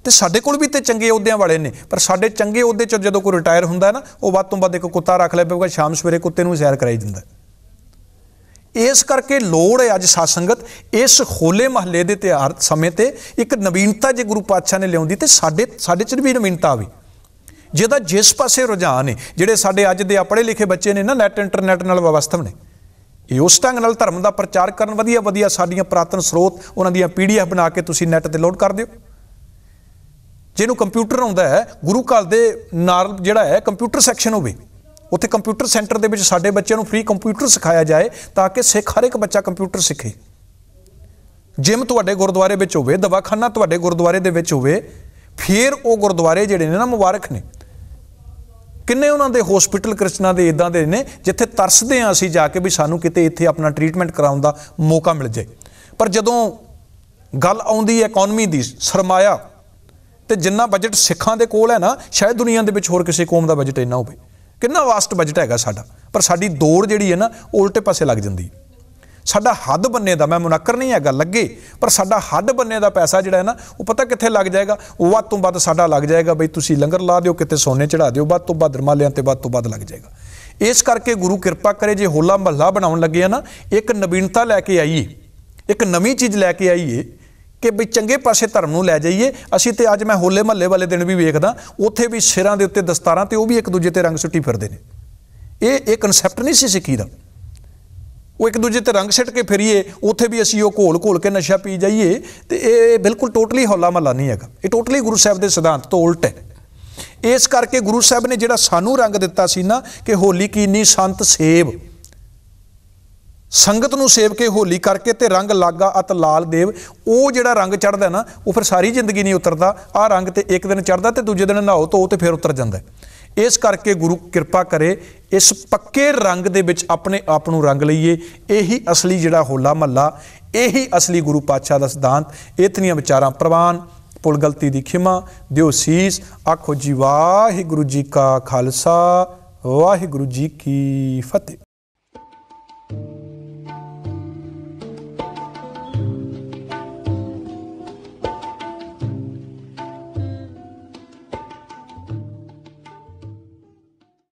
ਤੇ ਸਾਡੇ ਕੋਲ ਵੀ ਤੇ ਚੰਗੇ ਅਹੁਦਿਆਂ ਵਾਲੇ ਨੇ, ਪਰ ਸਾਡੇ ਚੰਗੇ ਅਹੁਦੇ 'ਚ ਜਦੋਂ ਕੋਈ ਰਿਟਾਇਰ ਹੁੰਦਾ ਨਾ, ਉਹ ਵੱਧ ਤੋਂ ਵੱਧ ਇੱਕ ਕੁੱਤਾ ਰੱਖ ਲਿਆ ਪਊਗਾ, ਸ਼ਾਮ ਸਵੇਰੇ ਕੁੱਤੇ ਨੂੰ ਸੈਰ ਕਰਾਈ ਦਿੰਦਾ। ਇਸ ਕਰਕੇ ਲੋੜ ਹੈ ਅੱਜ ਸਾਧ ਸੰਗਤ ਇਸ ਹੋਲੇ ਮਹੱਲੇ ਦੇ ਤਿਉਹਾਰ ਸਮੇਂ ਤੇ ਇੱਕ ਨਵੀਨਤਾ ਜੇ ਗੁਰੂ ਪਾਤਸ਼ਾਹ ਨੇ ਲਿਆਉਂਦੀ ਤੇ ਸਾਡੇ 'ਚ ਵੀ ਨਵੀਨਤਾ ਆਵੇ, ਜਿਹਦਾ ਜਿਸ ਪਾਸੇ ਰੁਝਾਨ ਹੈ। ਜਿਹੜੇ ਸਾਡੇ ਅੱਜ ਦੇ ਪੜ੍ਹੇ ਲਿਖੇ ਬੱਚੇ ਨੇ ਨਾ, ਨੈੱਟ ਇੰਟਰਨੈਟ ਨਾਲ ਵਾਸਤਵ ਨੇ, ਇਹ ਉਸ ਢੰਗ ਨਾਲ ਧਰਮ ਦਾ ਪ੍ਰਚਾਰ ਕਰਨ ਵਧੀਆ ਵਧੀਆ ਸਾਡੀਆਂ ਪੁਰਾਤਨ ਸਰੋਤ ਉਹਨਾਂ ਦੀਆਂ PDF ਬਣਾ ਕੇ ਤੁਸੀਂ ਨੈੱਟ ਤੇ ਲੋਡ ਕਰ ਦਿਓ। ਜਿਹਨੂੰ ਕੰਪਿਊਟਰ ਆਉਂਦਾ ਹੈ, ਗੁਰੂ ਘਰ ਦੇ ਨਾਲ ਜਿਹੜਾ ਹੈ ਕੰਪਿਊਟਰ ਸੈਕਸ਼ਨ ਹੋਵੇ, ਉੱਥੇ ਕੰਪਿਊਟਰ ਸੈਂਟਰ ਦੇ ਵਿੱਚ ਸਾਡੇ ਬੱਚਿਆਂ ਨੂੰ ਫ੍ਰੀ ਕੰਪਿਊਟਰ ਸਿਖਾਇਆ ਜਾਏ ਤਾਂ ਕਿ ਸਿੱਖ ਹਰ ਇੱਕ ਬੱਚਾ ਕੰਪਿਊਟਰ ਸਿੱਖੇ। ਜਿਮ ਤੁਹਾਡੇ ਗੁਰਦੁਆਰੇ ਵਿੱਚ ਹੋਵੇ, ਦਵਾਖਾਨਾ ਤੁਹਾਡੇ ਗੁਰਦੁਆਰੇ ਦੇ ਵਿੱਚ ਹੋਵੇ, ਫਿਰ ਉਹ ਗੁਰਦੁਆਰੇ ਜਿਹੜੇ ਨੇ ਨਾ ਮੁਬਾਰਕ ਨੇ। ਕਿੰਨੇ ਉਹਨਾਂ ਦੇ ਹੌਸਪੀਟਲ ਕ੍ਰਿਸਚਨਾਂ ਦੇ ਇੱਦਾਂ ਦੇ ਨੇ ਜਿੱਥੇ ਤਰਸਦੇ ਹਾਂ ਅਸੀਂ ਜਾ ਕੇ ਵੀ ਸਾਨੂੰ ਕਿਤੇ ਇੱਥੇ ਆਪਣਾ ਟਰੀਟਮੈਂਟ ਕਰਾਉਣ ਦਾ ਮੌਕਾ ਮਿਲ ਜਾਏ। ਪਰ ਜਦੋਂ ਗੱਲ ਆਉਂਦੀ ਹੈ ਇਕੋਨਮੀ ਦੀ, ਸਰਮਾਇਆ, ਤੇ ਜਿੰਨਾ ਬਜਟ ਸਿੱਖਾਂ ਦੇ ਕੋਲ ਹੈ ਨਾ, ਸ਼ਾਇਦ ਦੁਨੀਆ ਦੇ ਵਿੱਚ ਹੋਰ ਕਿਸੇ ਕੌਮ ਦਾ ਬਜਟ ਇੰਨਾ ਹੋਵੇ। ਕਿੰਨਾ ਵਾਸਟ ਬਜਟ ਹੈਗਾ ਸਾਡਾ, ਪਰ ਸਾਡੀ ਦੌੜ ਜਿਹੜੀ ਹੈ ਨਾ ਉਲਟੇ ਪਾਸੇ ਲੱਗ ਜਾਂਦੀ। ਸਾਡਾ ਹੱਦ ਬੰਨੇ ਦਾ, ਮੈਂ ਮੁਨੱਕਰ ਨਹੀਂ ਹੈਗਾ, ਲੱਗੇ, ਪਰ ਸਾਡਾ ਹੱਦ ਬੰਨੇ ਦਾ ਪੈਸਾ ਜਿਹੜਾ ਹੈ ਨਾ, ਉਹ ਪਤਾ ਕਿੱਥੇ ਲੱਗ ਜਾਏਗਾ? ਉਹ ਵੱਧ ਤੋਂ ਵੱਧ ਸਾਡਾ ਲੱਗ ਜਾਏਗਾ ਬਈ ਤੁਸੀਂ ਲੰਗਰ ਲਾ ਦਿਓ, ਕਿਤੇ ਸੋਨੇ ਚੜਾ ਦਿਓ, ਵੱਧ ਤੋਂ ਵੱਧ ਰਮਾਲਿਆਂ ਤੇ ਵੱਧ ਤੋਂ ਵੱਧ ਲੱਗ ਜਾਏਗਾ। ਇਸ ਕਰਕੇ ਗੁਰੂ ਕਿਰਪਾ ਕਰੇ, ਜੇ ਹੋਲਾ ਮਹੱਲਾ ਬਣਾਉਣ ਲੱਗੇ ਆ ਨਾ, ਇੱਕ ਨਵੀਨਤਾ ਲੈ ਕੇ ਆਈਏ, ਇੱਕ ਨਵੀਂ ਚੀਜ਼ ਲੈ ਕੇ ਆਈਏ ਕਿ ਬਈ ਚੰਗੇ ਪਾਸੇ ਧਰਮ ਨੂੰ ਲੈ ਜਾਈਏ। ਅਸੀਂ ਤੇ ਅੱਜ ਮੈਂ ਹੋਲੇ ਮਹੱਲੇ ਵਾਲੇ ਦਿਨ ਵੀ ਵੇਖਦਾ, ਉੱਥੇ ਵੀ ਸਿਰਾਂ ਦੇ ਉੱਤੇ ਦਸਤਾਰਾਂ ਤੇ ਉਹ ਵੀ ਇੱਕ ਦੂਜੇ ਤੇ ਰੰਗ ਸੁੱਟੀ ਫਿਰਦੇ ਨੇ। ਇਹ ਕਨਸੈਪਟ ਨਹੀਂ ਸੀ ਸਿੱਖੀ ਦਾ। ਉਹ ਇੱਕ ਦੂਜੇ ਤੇ ਰੰਗ ਸਿੱਟ ਕੇ ਫਿਰੀਏ, ਉੱਥੇ ਵੀ ਅਸੀਂ ਉਹ ਘੋਲ ਕੇ ਨਸ਼ਾ ਪੀ ਜਾਈਏ, ਤੇ ਇਹ ਬਿਲਕੁਲ ਟੋਟਲੀ ਹੋਲਾ ਮਹੱਲਾ ਨਹੀਂ ਹੈਗਾ। ਇਹ ਟੋਟਲੀ ਗੁਰੂ ਸਾਹਿਬ ਦੇ ਸਿਧਾਂਤ ਤੋਂ ਉਲਟ ਹੈ। ਇਸ ਕਰਕੇ ਗੁਰੂ ਸਾਹਿਬ ਨੇ ਜਿਹੜਾ ਸਾਨੂੰ ਰੰਗ ਦਿੱਤਾ ਸੀ ਨਾ ਕਿ ਹੋਲੀ ਕੀਨੀ ਸੰਤ ਸੇਵ, ਸੰਗਤ ਨੂੰ ਸੇਵ ਕੇ ਹੋਲੀ ਕਰਕੇ ਤੇ ਰੰਗ ਲਾਗਾ ਅਤ ਲਾਲ ਦੇਵ, ਉਹ ਜਿਹੜਾ ਰੰਗ ਚੜ੍ਹਦਾ ਨਾ, ਉਹ ਫਿਰ ਸਾਰੀ ਜ਼ਿੰਦਗੀ ਨਹੀਂ ਉਤਰਦਾ। ਆਹ ਰੰਗ ਤੇ ਇੱਕ ਦਿਨ ਚੜ੍ਹਦਾ ਤੇ ਦੂਜੇ ਦਿਨ ਨਹਾਓ ਧੋ ਤੇ ਫਿਰ ਉਤਰ ਜਾਂਦਾ। ਇਸ ਕਰਕੇ ਗੁਰੂ ਕਿਰਪਾ ਕਰੇ ਇਸ ਪੱਕੇ ਰੰਗ ਦੇ ਵਿੱਚ ਆਪਣੇ ਆਪ ਨੂੰ ਰੰਗ ਲਈਏ। ਇਹੀ ਅਸਲੀ ਜਿਹੜਾ ਹੋਲਾ ਮਹੱਲਾ, ਇਹੀ ਅਸਲੀ ਗੁਰੂ ਪਾਤਸ਼ਾਹ ਦਾ ਸਿਧਾਂਤ। ਇਤਨੀਆਂ ਵਿਚਾਰਾਂ ਪ੍ਰਵਾਨ, ਭੁੱਲ ਗਲਤੀ ਦੀ ਖਿਮਾ ਦਿਓ ਸੀਸ। ਆਖੋ ਜੀ ਵਾਹਿਗੁਰੂ ਜੀ ਕਾ ਖਾਲਸਾ, ਵਾਹਿਗੁਰੂ ਜੀ ਕੀ ਫਤਿਹ।